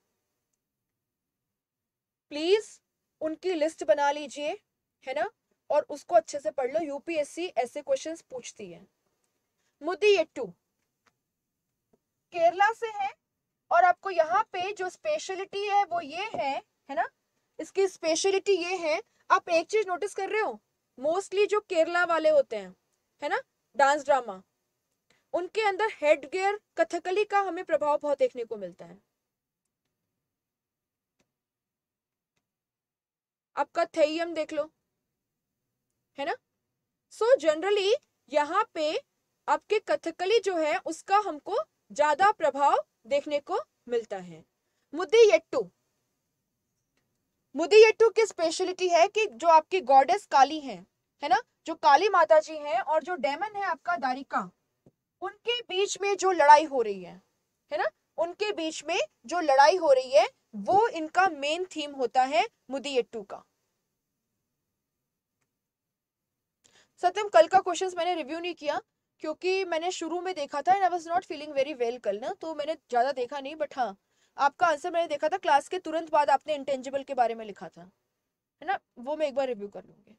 S1: प्लीज उनकी लिस्ट बना लीजिए, है ना, और उसको अच्छे से पढ़ लो, यूपीएससी ऐसे क्वेश्चंस पूछती है। मुद्दी ये टू केरला से है, और आपको यहाँ पे जो स्पेशलिटी है वो ये है है ना, इसकी स्पेशलिटी ये है, आप एक चीज नोटिस कर रहे हो, मोस्टली जो केरला वाले होते हैं, है ना, डांस ड्रामा, उनके अंदर हेड गियर कथकली का हमें प्रभाव बहुत देखने को मिलता है। आपका थेयम देख लो, है ना, सो जनरली यहाँ पे आपके कथकली जो है उसका हमको ज्यादा प्रभाव देखने को मिलता है। मुदियट्टू, मुदियट्टू की स्पेशलिटी है कि जो आपकी गॉडेस काली है है ना, जो काली माता जी हैं, और जो डेमन है आपका दारिका, उनके बीच में जो लड़ाई हो रही है है ना, उनके बीच में जो लड़ाई हो रही है वो इनका मेन थीम होता है मुदियट्टू का। सत्यम कल का क्वेश्चंस मैंने रिव्यू नहीं किया, क्योंकि मैंने शुरू में देखा था and I was not feeling very well कल ना, तो मैंने ज्यादा देखा नहीं, बट हाँ आपका आंसर मैंने देखा था, क्लास के तुरंत बाद आपने इंटेंजिबल के बारे में लिखा था, है ना, वो मैं एक बार रिव्यू कर लूंगी।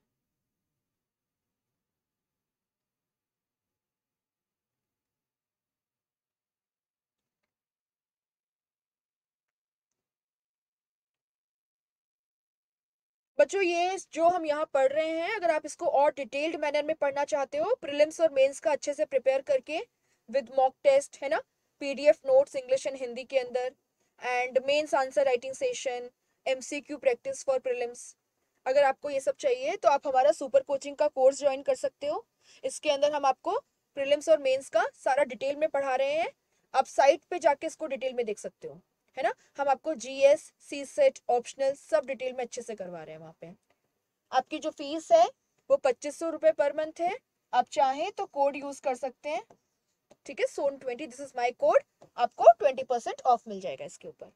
S1: बच्चों ये जो हम यहाँ पढ़ रहे हैं, अगर आप इसको और डिटेल्ड मैनर में पढ़ना चाहते हो, प्रीलिम्स और मेंस का अच्छे से प्रिपेयर करके विद मॉक टेस्ट, है ना, PDF notes English and Hindi के अंदर, and mains answer writing session, MCQ practice for prelims, अगर आपको ये सब चाहिए तो आप हमारा सुपर कोचिंग का कोर्स ज्वाइन कर सकते हो। इसके अंदर हम आपको प्रीलिम्स और मेंस का सारा डिटेल में पढ़ा रहे हैं, आप साइट पे जाके इसको डिटेल में देख सकते हो, है ना, हम आपको जीएस सी सेट ऑप्शनल सब डिटेल में अच्छे से करवा रहे हैं। वहाँ पे आपकी जो फीस है वो पच्चीस सौ रुपए पर मंथ है, आप चाहें तो कोड यूज कर सकते हैं, ठीक है, सोन twenty, this is my code, आपको ट्वेंटी परसेंट ऑफ मिल जाएगा इसके ऊपर।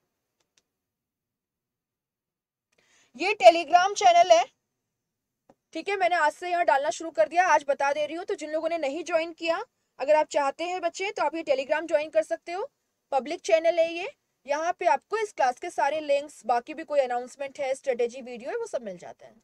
S1: ये टेलीग्राम चैनल है, ठीक है, मैंने आज से यहाँ डालना शुरू कर दिया, आज बता दे रही हूँ, तो जिन लोगों ने नहीं ज्वाइन किया, अगर आप चाहते हैं बच्चे तो आप ये टेलीग्राम ज्वाइन कर सकते हो, पब्लिक चैनल है ये, यहाँ पे आपको इस क्लास के सारे लिंक्स, बाकी भी कोई अनाउंसमेंट है, स्ट्रेटेजी वीडियो है, वो सब मिल जाता है।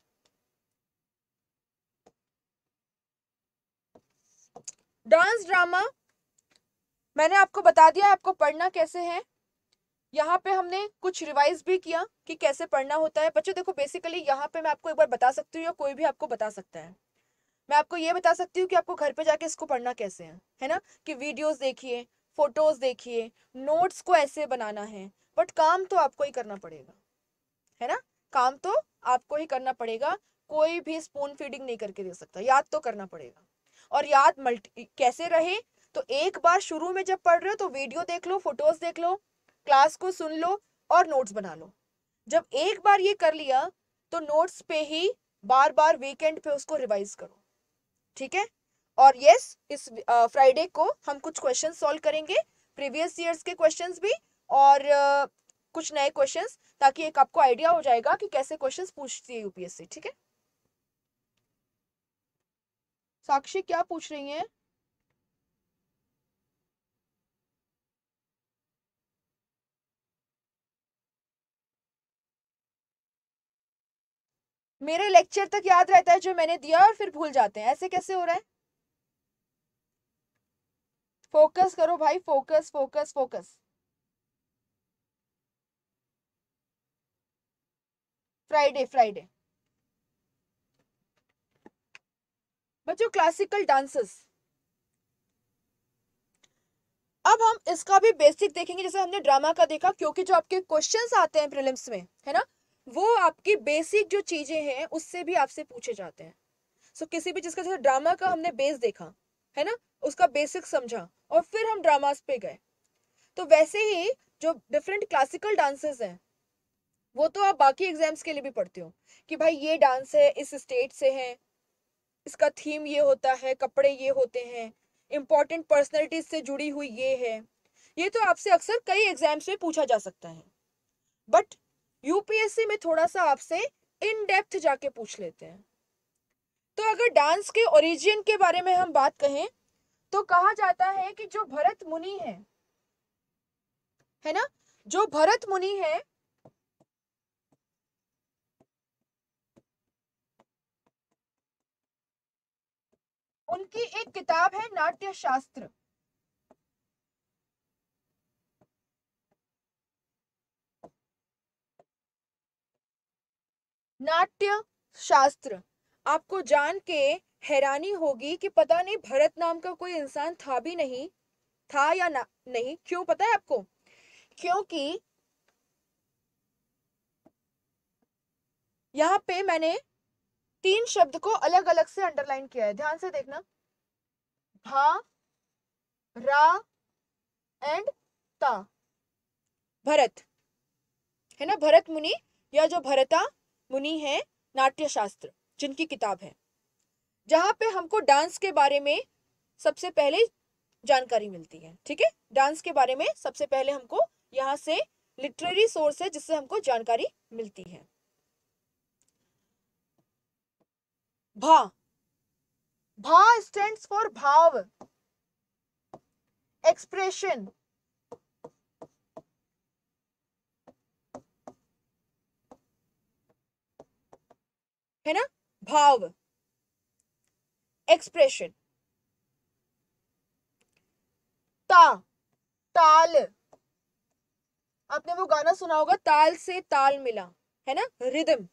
S1: डांस ड्रामा मैंने आपको बता दिया आपको पढ़ना कैसे है, यहाँ पे हमने कुछ रिवाइज भी किया कि कैसे पढ़ना होता है। बच्चों देखो बेसिकली यहाँ पे मैं आपको एक बार बता सकती हूँ, या कोई भी आपको बता सकता है, मैं आपको ये बता सकती हूँ कि आपको घर पे जाके इसको पढ़ना कैसे है है ना, कि वीडियोस देखिए, फोटोज देखिए, नोट्स को ऐसे बनाना है, बट काम तो आपको ही करना पड़ेगा, है ना। काम तो आपको ही करना पड़ेगा, कोई भी स्पून फीडिंग नहीं करके दे सकता, याद तो करना पड़ेगा। और याद मल्टी कैसे रहे, तो एक बार शुरू में जब पढ़ रहे हो तो वीडियो देख लो, फोटोज देख लो, क्लास को सुन लो और नोट्स बना लो। जब एक बार ये कर लिया तो नोट्स पे ही बार बार वीकेंड पे उसको रिवाइज करो, ठीक है। और यस, इस फ्राइडे को हम कुछ क्वेश्चन सॉल्व करेंगे, प्रीवियस ईयर्स के क्वेश्चंस भी और uh, कुछ नए क्वेश्चंस, ताकि एक आपको आइडिया हो जाएगा कि कैसे क्वेश्चंस पूछती है यूपीएससी, ठीक है। साक्षी क्या पूछ रही हैं? मेरे लेक्चर तक याद रहता है जो मैंने दिया और फिर भूल जाते हैं, ऐसे कैसे हो रहा है? फोकस करो भाई, focus focus focus. Friday Friday बच्चों, क्लासिकल डांसेस। अब हम इसका भी बेसिक देखेंगे, जैसे हमने ड्रामा का देखा, क्योंकि जो आपके क्वेश्चंस आते हैं प्रीलिम्स में, है ना, वो आपकी बेसिक जो चीजें हैं उससे भी आपसे पूछे जाते हैं। सो so, किसी भी चीज का, जैसे ड्रामा का हमने बेस देखा, है ना, उसका बेसिक समझा और फिर हम ड्रामास पे गए, तो वैसे ही जो डिफरेंट क्लासिकल डांसेस हैं वो तो आप बाकी एग्जाम्स के लिए भी पढ़ते हो, कि भाई ये डांस है, इस स्टेट से है, इसका थीम ये होता है, कपड़े ये होते हैं, इंपॉर्टेंट पर्सनैलिटीज से जुड़ी हुई ये है। ये तो आपसे अक्सर कई एग्जाम्स में पूछा जा सकता है, बट यूपीएससी में थोड़ा सा आपसे इन डेप्थ जाके पूछ लेते हैं। तो अगर डांस के ओरिजिन के बारे में हम बात कहें तो कहा जाता है कि जो भरत मुनि है है ना, जो भरत मुनि है, उनकी एक किताब है नाट्य शास्त्र। नाट्य शास्त्र आपको जान के हैरानी होगी कि पता नहीं भरत नाम का कोई इंसान था भी नहीं, था या ना नहीं, क्यों पता है आपको? क्योंकि यहाँ पे मैंने तीन शब्द को अलग अलग से अंडरलाइन किया है, ध्यान से देखना। भा, रा एंड ता। भरत, है ना, भरत मुनि, या जो भरता मुनि है, नाट्य शास्त्र जिनकी किताब है, जहां पे हमको डांस के बारे में सबसे पहले जानकारी मिलती है, ठीक है। डांस के बारे में सबसे पहले हमको यहाँ से लिटरेरी सोर्स है जिससे हमको जानकारी मिलती है। भा, भा स्टैंड्स फॉर भाव, एक्सप्रेशन, है ना, भाव, एक्सप्रेशन। ता, ताल, आपने वो गाना सुना होगा, ताल से ताल मिला, है ना, रिदम।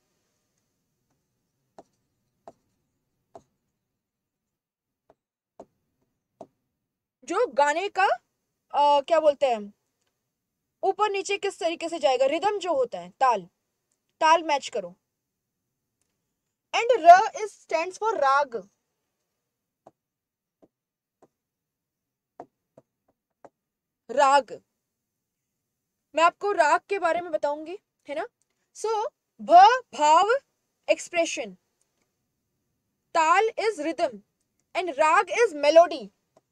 S1: जो गाने का आ, क्या बोलते हैं, ऊपर नीचे किस तरीके से जाएगा, रिदम जो होता है, ताल, ताल मैच करो। And R is stands for raga, raga. मैं आपको राग के बारे में बताऊंगी, है ना। सो so, भ, bhava, expression, tala is rhythm and raga is melody,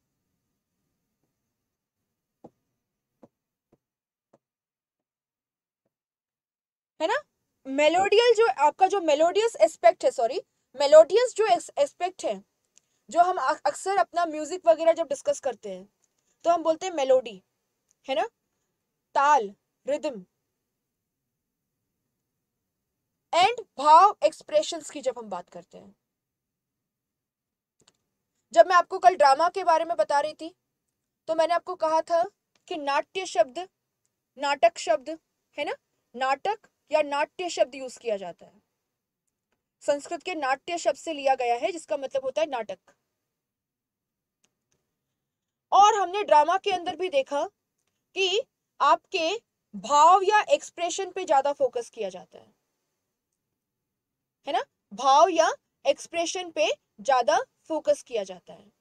S1: है ना। मेलोडियल जो आपका जो मेलोडियस एस्पेक्ट है, सॉरी, मेलोडियस जो एस्पेक्ट है, जो हम अक्सर अपना म्यूजिक वगैरह जब डिस्कस करते हैं तो हम बोलते हैं मेलोडी, है ना, ताल, रिदम एंड भाव, एक्सप्रेशंस की जब हम बात करते हैं। जब मैं आपको कल ड्रामा के बारे में बता रही थी तो मैंने आपको कहा था कि नाट्य शब्द, नाटक शब्द, है ना, नाटक या नाट्य शब्द यूज किया जाता है, संस्कृत के नाट्य शब्द से लिया गया है जिसका मतलब होता है नाटक। और हमने ड्रामा के अंदर भी देखा कि आपके भाव या एक्सप्रेशन पे ज्यादा फोकस किया जाता है है ना, भाव या एक्सप्रेशन पे ज्यादा फोकस किया जाता है।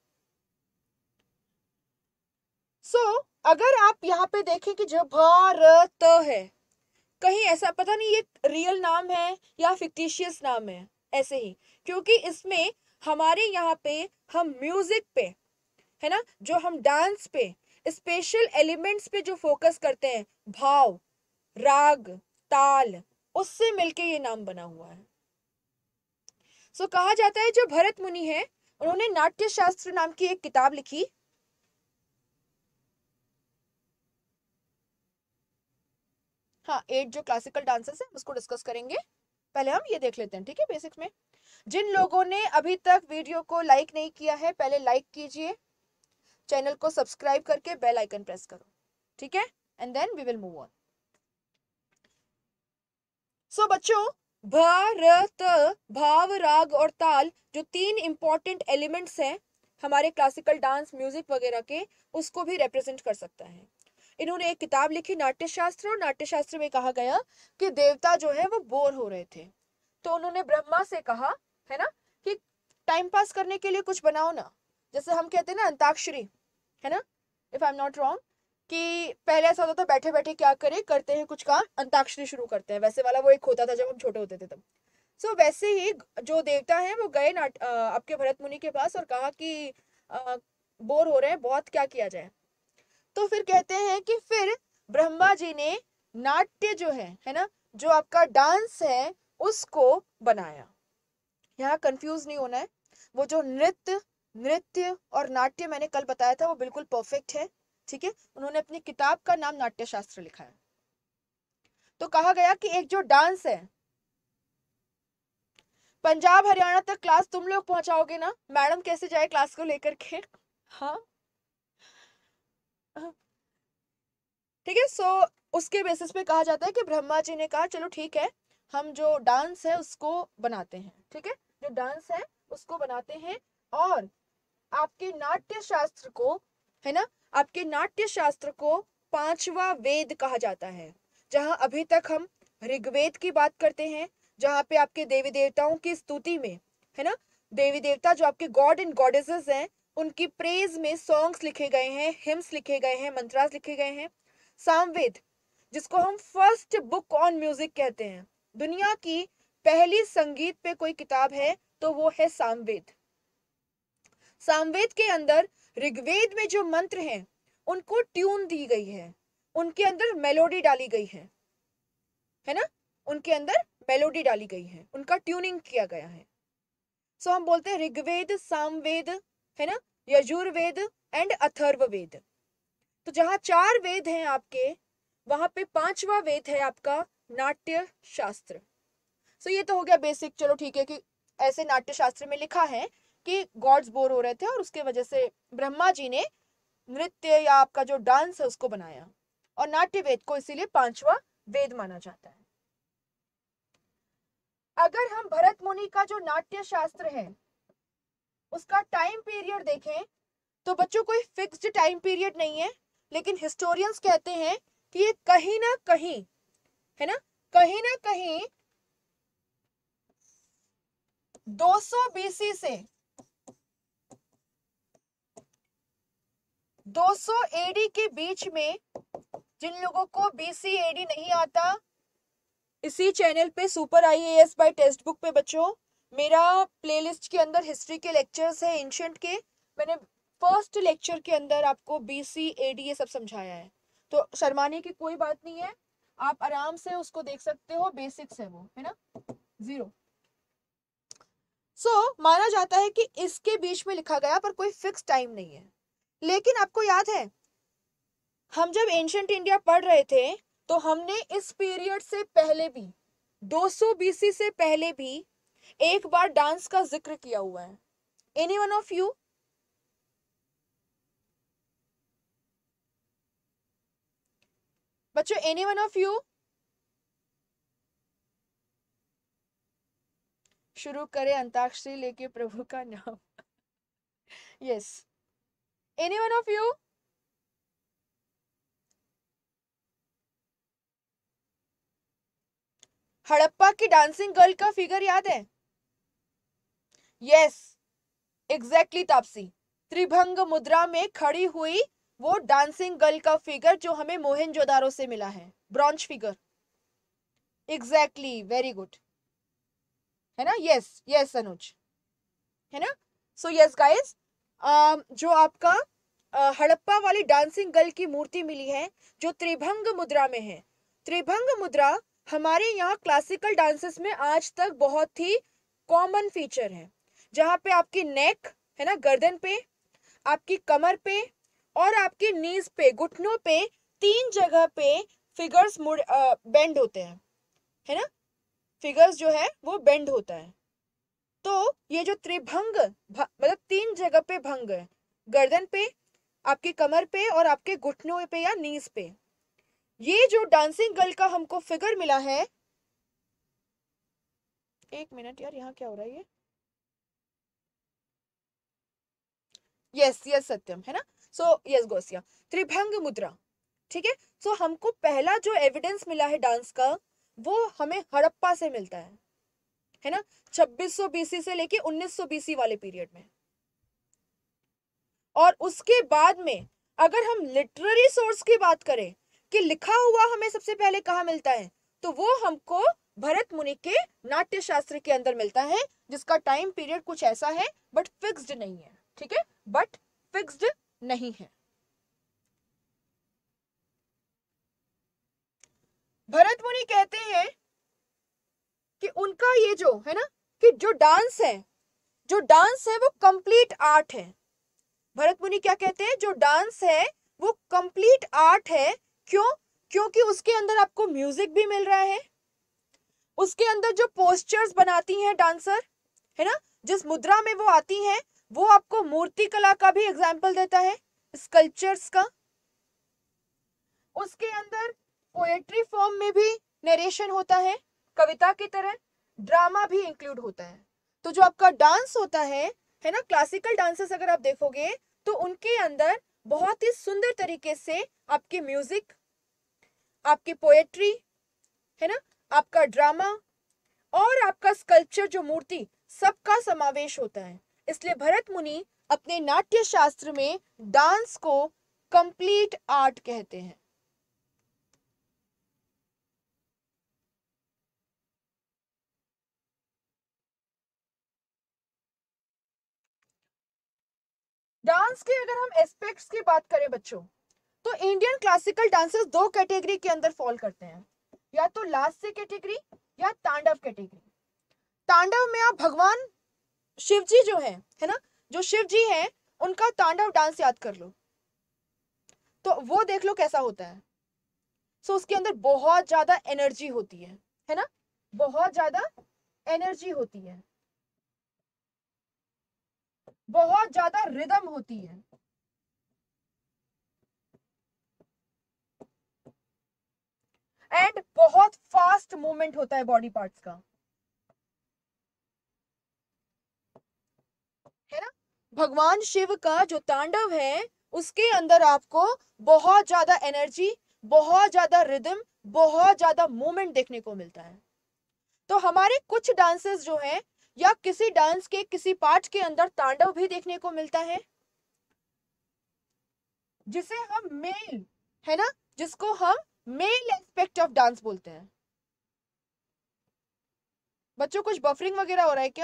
S1: सो so, अगर आप यहाँ पे देखें कि जो भारत है, कहीं ऐसा पता नहीं ये रियल नाम है या फिक्टिशियस नाम है, ऐसे ही, क्योंकि इसमें हमारे यहाँ पे हम म्यूजिक पे, है ना, जो हम डांस पे स्पेशल एलिमेंट्स पे जो फोकस करते हैं, भाव, राग, ताल, उससे मिलके ये नाम बना हुआ है। सो so, कहा जाता है जो भरत मुनि है उन्होंने नाट्य शास्त्र नाम की एक किताब लिखी। हाँ, एट जो क्लासिकल डांसेस है उसको डिस्कस करेंगे, पहले हम ये देख लेते हैं, ठीक है। बेसिक्स में जिन लोगों ने अभी तक वीडियो को लाइक नहीं किया है, पहले लाइक कीजिए, चैनल को सब्सक्राइब करके बेल आइकन प्रेस करो, ठीक है, and then we will move on. So बच्चों, भारत, भाव, राग और ताल जो तीन इंपॉर्टेंट एलिमेंट्स हैं हमारे क्लासिकल डांस म्यूजिक वगैरह के, उसको भी रिप्रेजेंट कर सकता है। इन्होंने एक किताब लिखी नाट्य शास्त्र, और नाट्य शास्त्र में कहा गया कि देवता जो है वो बोर हो रहे थे, तो उन्होंने ब्रह्मा से कहा, है ना, कि टाइम पास करने के लिए कुछ बनाओ ना, जैसे हम कहते हैं ना अंताक्षरी, है ना, if I am not wrong, कि पहले ऐसा होता था बैठे बैठे क्या करें, करते हैं कुछ काम, अंताक्षरी शुरू करते हैं, वैसे वाला वो एक होता था जब हम छोटे होते थे तब। सो so, वैसे ही जो देवता हैं वो गए नाट आपके भरत मुनि के पास और कहा कि बोर हो रहे हैं बहुत, क्या किया जाए। तो फिर कहते हैं कि फिर ब्रह्मा जी ने नाट्य जो है है ना, जो आपका डांस है उसको बनाया। यहाँ कंफ्यूज नहीं होना है, वो जो नृत्य नृत्य और नाट्य मैंने कल बताया था वो बिल्कुल परफेक्ट है, ठीक है। उन्होंने अपनी किताब का नाम नाट्य शास्त्र लिखा है। तो कहा गया कि एक जो डांस है, पंजाब हरियाणा तक क्लास तुम लोग पहुंचाओगे ना, मैडम कैसे जाए क्लास को लेकर के, हाँ, ठीक है। सो उसके बेसिस पे कहा जाता है कि ब्रह्मा जी ने कहा चलो ठीक है, हम जो डांस है उसको बनाते हैं, ठीक है, जो डांस है उसको बनाते हैं। और आपके नाट्य शास्त्र को, है ना, आपके नाट्य शास्त्र को पांचवा वेद कहा जाता है। जहां अभी तक हम ऋग्वेद की बात करते हैं, जहां पे आपके देवी देवताओं की स्तुति में, है ना, देवी देवता जो आपके गॉड एंड गॉडेसेस हैं उनकी प्रेज में सॉन्ग्स लिखे गए हैं, हिम्स लिखे गए हैं, मंत्रास लिखे गए हैं। सामवेद, जिसको हम फर्स्ट बुक ऑन म्यूजिक कहते हैं, दुनिया की पहली संगीत पे कोई किताब है तो वो है सामवेद। सामवेद के अंदर ऋग्वेद में जो मंत्र हैं उनको ट्यून दी गई है, उनके अंदर मेलोडी डाली गई है है ना, उनके अंदर मेलोडी डाली गई है, उनका ट्यूनिंग किया गया है। सो हम बोलते हैं ऋग्वेद, सामवेद, है ना, यजुर्वेद एंड अथर्ववेद। तो जहां चार वेद हैं आपके, वहां पे पांचवा वेद है आपका नाट्य शास्त्र। सो ये तो हो गया बेसिक, चलो ठीक है, कि ऐसे नाट्य शास्त्र में लिखा है कि गॉड्स बोर हो रहे थे और उसके वजह से ब्रह्मा जी ने नृत्य या आपका जो डांस है उसको बनाया, और नाट्य वेद को इसीलिए पांचवा वेद माना जाता है। अगर हम भरत मुनि का जो नाट्य शास्त्र है उसका टाइम पीरियड देखें, तो बच्चों कोई फिक्स्ड टाइम पीरियड नहीं है, लेकिन हिस्टोरियंस कहते हैं कि ये कहीं ना कहीं, है ना, कहीं ना कहीं दो सौ बीसी से दो सौ एडी के बीच में, जिन लोगों को बीसी एडी नहीं आता, इसी चैनल पे super IAS by textbook पे बच्चों मेरा प्लेलिस्ट के अंदर हिस्ट्री के लेक्चर्स है एंशिएंट के, मैंने फर्स्ट लेक्चर के अंदर आपको बीसी एडी ये सब समझाया है, तो शर्माने की कोई बात नहीं है, आप आराम से उसको देख सकते हो, बेसिक्स है वो, है ना, जीरो। सो so, माना जाता है कि इसके बीच में लिखा गया, पर कोई फिक्स टाइम नहीं है। लेकिन आपको याद है हम जब एंशिएंट इंडिया पढ़ रहे थे तो हमने इस पीरियड से पहले भी, दो सौ बीसी से पहले भी एक बार डांस का जिक्र किया हुआ है। Any one of you? बच्चों एनी वन ऑफ यू? शुरू करें अंताक्षरी लेके प्रभु का नाम। Yes, any one of you? Harappa की डांसिंग गर्ल का फिगर याद है? Yes, exactly Taapsee. त्रिभंग मुद्रा में खड़ी हुई वो डांसिंग गर्ल का फिगर जो हमें मोहनजोदारो से मिला है, bronze figure. Exactly, very good, है ना? यस यस अनुज, है ना? सो यस गाइस, जो आपका uh, हड़प्पा वाली डांसिंग गर्ल की मूर्ति मिली है जो त्रिभंग मुद्रा में है। त्रिभंग मुद्रा हमारे यहाँ क्लासिकल डांसेस में आज तक बहुत ही कॉमन फीचर है, जहां पे आपकी नेक, है ना, गर्दन पे, आपकी कमर पे और आपकी नीज पे, घुटनों पे, तीन जगह पे फिगर्स मुड़ बेंड होते हैं, है ना? फिगर्स जो है वो बेंड होता है। तो ये जो त्रिभंग मतलब तीन जगह पे भंग है, गर्दन पे, आपकी कमर पे और आपके घुटनों पे या नीज पे, ये जो डांसिंग गर्ल का हमको फिगर मिला है। एक मिनट यार, यहाँ क्या हो रहा है ये? यस यस सत्यम, है ना? सो यस गोसिया, त्रिभंग मुद्रा, ठीक है? सो हमको पहला जो एविडेंस मिला है डांस का वो हमें हड़प्पा से मिलता है, है ना? छब्बीस सौ बीसी से लेके उन्नीस सौ बीसी वाले पीरियड में। और उसके बाद में अगर हम लिटरेरी सोर्स की बात करें कि लिखा हुआ हमें सबसे पहले कहाँ मिलता है, तो वो हमको भरत मुनि के नाट्य शास्त्र के अंदर मिलता है, जिसका टाइम पीरियड कुछ ऐसा है, बट फिक्स्ड नहीं है, ठीक है? बट फिक्स्ड नहीं है। भरत मुनि कहते हैं कि उनका ये जो है ना, कि जो डांस है, जो डांस है वो कंप्लीट आर्ट है। भरत मुनि क्या कहते हैं? जो डांस है वो कंप्लीट आर्ट है। क्यों? क्योंकि उसके अंदर आपको म्यूजिक भी मिल रहा है, उसके अंदर जो पोस्चर्स बनाती हैं डांसर, है ना, जिस मुद्रा में वो आती हैं, वो आपको मूर्ति कला का भी एग्जाम्पल देता है, स्कल्पचर्स का। उसके अंदर पोएट्री फॉर्म में भी नरेशन होता है, कविता की तरह, ड्रामा भी इंक्लूड होता है। तो जो आपका डांस होता है है ना, क्लासिकल डांसेस अगर आप देखोगे तो उनके अंदर बहुत ही सुंदर तरीके से आपके म्यूजिक, आपकी पोएट्री, है ना, आपका ड्रामा और आपका स्कल्पचर, जो मूर्ति, सबका समावेश होता है। इसलिए भरत मुनि अपने नाट्य शास्त्र में डांस को कंप्लीट आर्ट कहते हैं। डांस के अगर हम एस्पेक्ट्स की बात करें बच्चों, तो इंडियन क्लासिकल डांसेस दो कैटेगरी के अंदर फॉल करते हैं, या तो लास्य कैटेगरी या तांडव कैटेगरी। तांडव में आप भगवान शिव जी जो है है ना, जो शिव जी हैं, उनका तांडव डांस याद कर लो, तो वो देख लो कैसा होता है। सो उसके अंदर बहुत ज्यादा एनर्जी होती है है ना, बहुत ज्यादा एनर्जी होती है, बहुत ज्यादा रिदम होती है, एंड बहुत फास्ट मूवमेंट होता है बॉडी पार्ट्स का, है ना? भगवान शिव का जो तांडव है उसके अंदर आपको बहुत ज्यादा एनर्जी, बहुत ज्यादा रिदम, बहुत ज्यादा मूवमेंट देखने को मिलता है। तो हमारे कुछ डांसेस जो हैं, या किसी डांस के किसी पार्ट के अंदर तांडव भी देखने को मिलता है, जिसे हम मेल, है ना, जिसको हम मेल एस्पेक्ट ऑफ डांस बोलते हैं। बच्चों कुछ बफरिंग वगैरह हो रहा है क्या?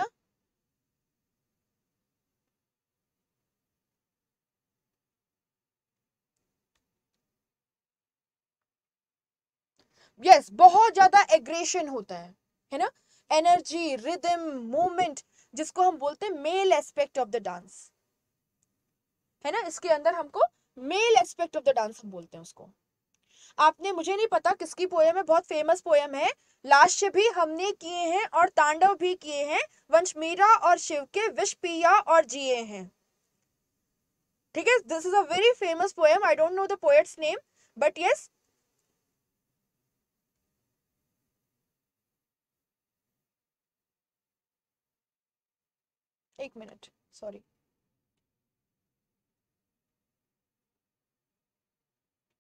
S1: यस yes, बहुत ज्यादा एग्रेशन होता है है ना, एनर्जी, रिदम, मूवमेंट, जिसको हम बोलते हैं male aspect of the dance, है ना? इसके अंदर हमको male aspect of the dance हम बोलते हैं उसको। आपने, मुझे नहीं पता किसकी पोयम है, बहुत फेमस पोयम है, लास्य भी हमने किए हैं और तांडव भी किए हैं, वंश मीरा और शिव के विष पिया और जिए हैं, ठीक है? This is a very famous poem, I don't know the poet's name, but yes. एक मिनट, सॉरी।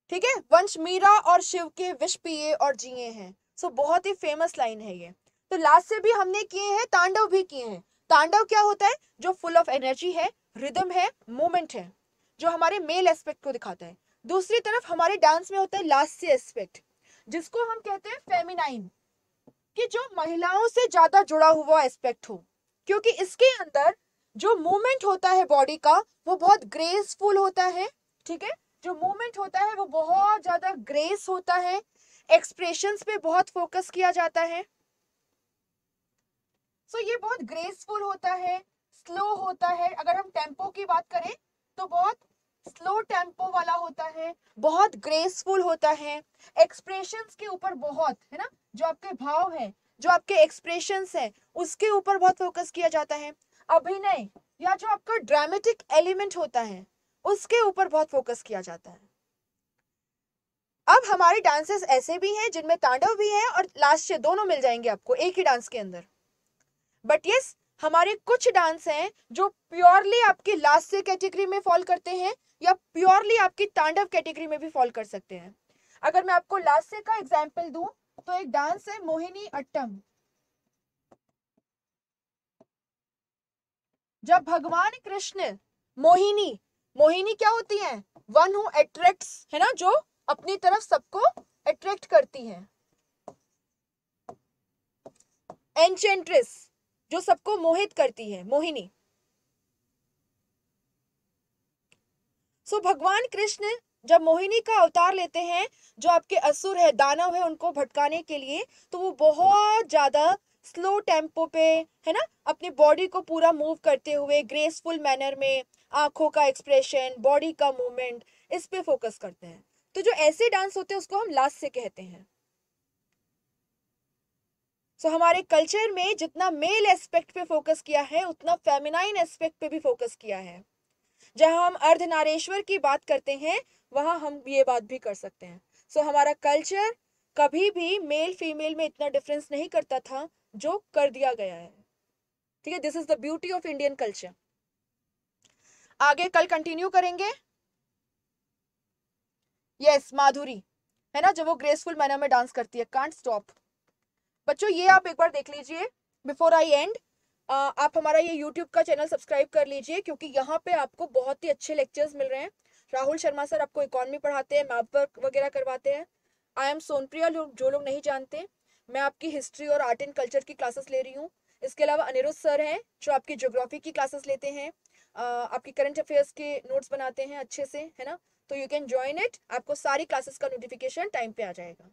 S1: ठीक है, वंश मीरा और शिव के विष पिए और जिए हैं। सो बहुत ही फेमस लाइन है ये। तो लास्ट से भी हमने किए हैं, तांडव भी किए हैं। तांडव क्या होता है? जो फुल ऑफ एनर्जी है, रिदम है, मूवमेंट है, जो हमारे मेल एस्पेक्ट को दिखाता है। दूसरी तरफ हमारे डांस में होता है लास्य एस्पेक्ट, जिसको हम कहते हैं फेमिनाइन, कि जो महिलाओं से ज्यादा जुड़ा हुआ एस्पेक्ट हो, क्योंकि इसके अंदर जो मूवमेंट होता है बॉडी का वो बहुत ग्रेसफुल होता है। ठीक है, जो मूवमेंट होता है वो बहुत ज्यादा ग्रेस होता है, एक्सप्रेशंस पे बहुत फोकस किया जाता है। सो so, ये बहुत ग्रेसफुल होता है, स्लो होता है। अगर हम टेम्पो की बात करें तो बहुत स्लो टेम्पो वाला होता है, बहुत ग्रेसफुल होता है, एक्सप्रेशंस के ऊपर बहुत, है ना, जो आपके भाव है, जो आपके एक्सप्रेशंस है, उसके ऊपर बहुत फोकस किया जाता है। अभिनय या जो आपका ड्रामेटिक एलिमेंट होता है उसके ऊपर बहुत फोकस किया जाता है। अब हमारे डांसेस ऐसे भी हैं जिनमें तांडव भी है और लास्य, दोनों मिल जाएंगे आपको एक ही डांस के अंदर। बट यस, हमारे कुछ डांस हैं जो प्योरली आपकी लास्य कैटेगरी में फॉल करते हैं या प्योरली आपकी तांडव कैटेगरी में भी फॉल कर सकते हैं। अगर मैं आपको लास्य का एग्जांपल दूं तो एक डांस है मोहिनी अट्टम। जब भगवान कृष्ण, मोहिनी, मोहिनी क्या होती है? वन हु अट्रैक्ट्स, है ना, जो अपनी तरफ सबको अट्रैक्ट करती है। एंचेंट्रेस, जो सबको मोहित करती है, मोहिनी। सो भगवान कृष्ण जब मोहिनी का अवतार लेते हैं, जो आपके असुर है, दानव है, उनको भटकाने के लिए, तो वो बहुत ज्यादा स्लो टेम्पो पे, है ना, अपनी बॉडी को पूरा मूव करते हुए ग्रेसफुल मैनर में, आंखों का एक्सप्रेशन, बॉडी का मूवमेंट, इस पे फोकस करते हैं। तो जो ऐसे डांस होते हैं उसको हम लास्य कहते हैं। सो so, हमारे कल्चर में जितना मेल एस्पेक्ट पे फोकस किया है उतना फेमिनाइन एस्पेक्ट पे भी फोकस किया है। जहां हम अर्धनारेश्वर की बात करते हैं वहां हम ये बात भी कर सकते हैं। सो so, हमारा कल्चर कभी भी मेल फीमेल में इतना डिफरेंस नहीं करता था जो कर दिया गया है। ठीक है, this is the beauty of Indian culture. आगे कल कंटिन्यू करेंगे। यस, माधुरी, है ना, जब वो ग्रेसफुल मैनर में डांस करती है, कांट स्टॉप। बच्चों ये आप एक बार देख लीजिए बिफोर आई एंड। आप हमारा ये यूट्यूब का चैनल सब्सक्राइब कर लीजिए, क्योंकि यहाँ पे आपको बहुत ही अच्छे लेक्चर्स मिल रहे हैं। राहुल शर्मा सर आपको इकोनॉमी पढ़ाते हैं, मैप वर्क वगैरह करवाते हैं। आई एम सोनप्रिया, जो लोग नहीं जानते, मैं आपकी हिस्ट्री और आर्ट एंड कल्चर की क्लासेस ले रही हूँ। इसके अलावा अनिरुद्ध सर हैं जो आपकी ज्योग्राफी की क्लासेस लेते हैं, आपकी करंट अफेयर्स के नोट्स बनाते हैं अच्छे से, है ना। तो यू कैन ज्वाइन इट, आपको सारी क्लासेस का नोटिफिकेशन टाइम पे आ जाएगा।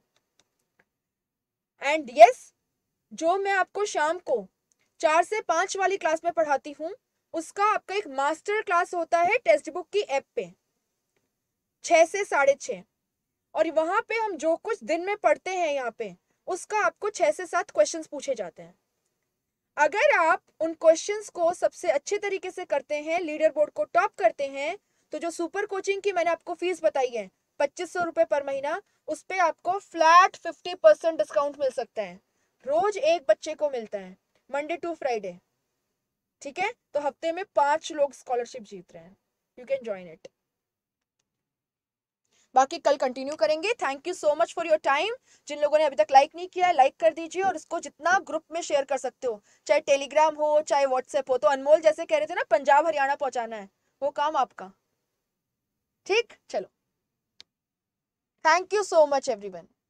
S1: एंड यस, जो मैं आपको शाम को चार से पांच वाली क्लास में पढ़ाती हूँ उसका आपका एक मास्टर क्लास होता है टेक्स्ट बुक की ऐप पे, छह से साढ़े छह। और वहां पे हम जो कुछ दिन में पढ़ते हैं यहाँ पे, उसका आपको छह से सात क्वेश्चंस पूछे जाते हैं। अगर आप उन क्वेश्चंस को सबसे अच्छे तरीके से करते हैं, लीडर बोर्ड को टॉप करते हैं, तो जो सुपर कोचिंग की मैंने आपको फीस बताई है पच्चीस सौ रुपए पर महीना, उस पे आपको फ्लैट फिफ्टी परसेंट डिस्काउंट मिल सकता है। रोज एक बच्चे को मिलता है, मंडे टू फ्राइडे। ठीक है, तो हफ्ते में पांच लोग स्कॉलरशिप जीत रहे हैं। You can join it. बाकी कल कंटिन्यू करेंगे। Thank you so much for your time. जिन लोगों ने अभी तक लाइक नहीं किया है, लाइक कर दीजिए और इसको जितना ग्रुप में शेयर कर सकते हो, चाहे टेलीग्राम हो चाहे व्हाट्सएप हो। तो अनमोल जैसे कह रहे थे ना, पंजाब हरियाणा पहुंचाना है, वो काम आपका। ठीक, चलो, thank you so much everyone.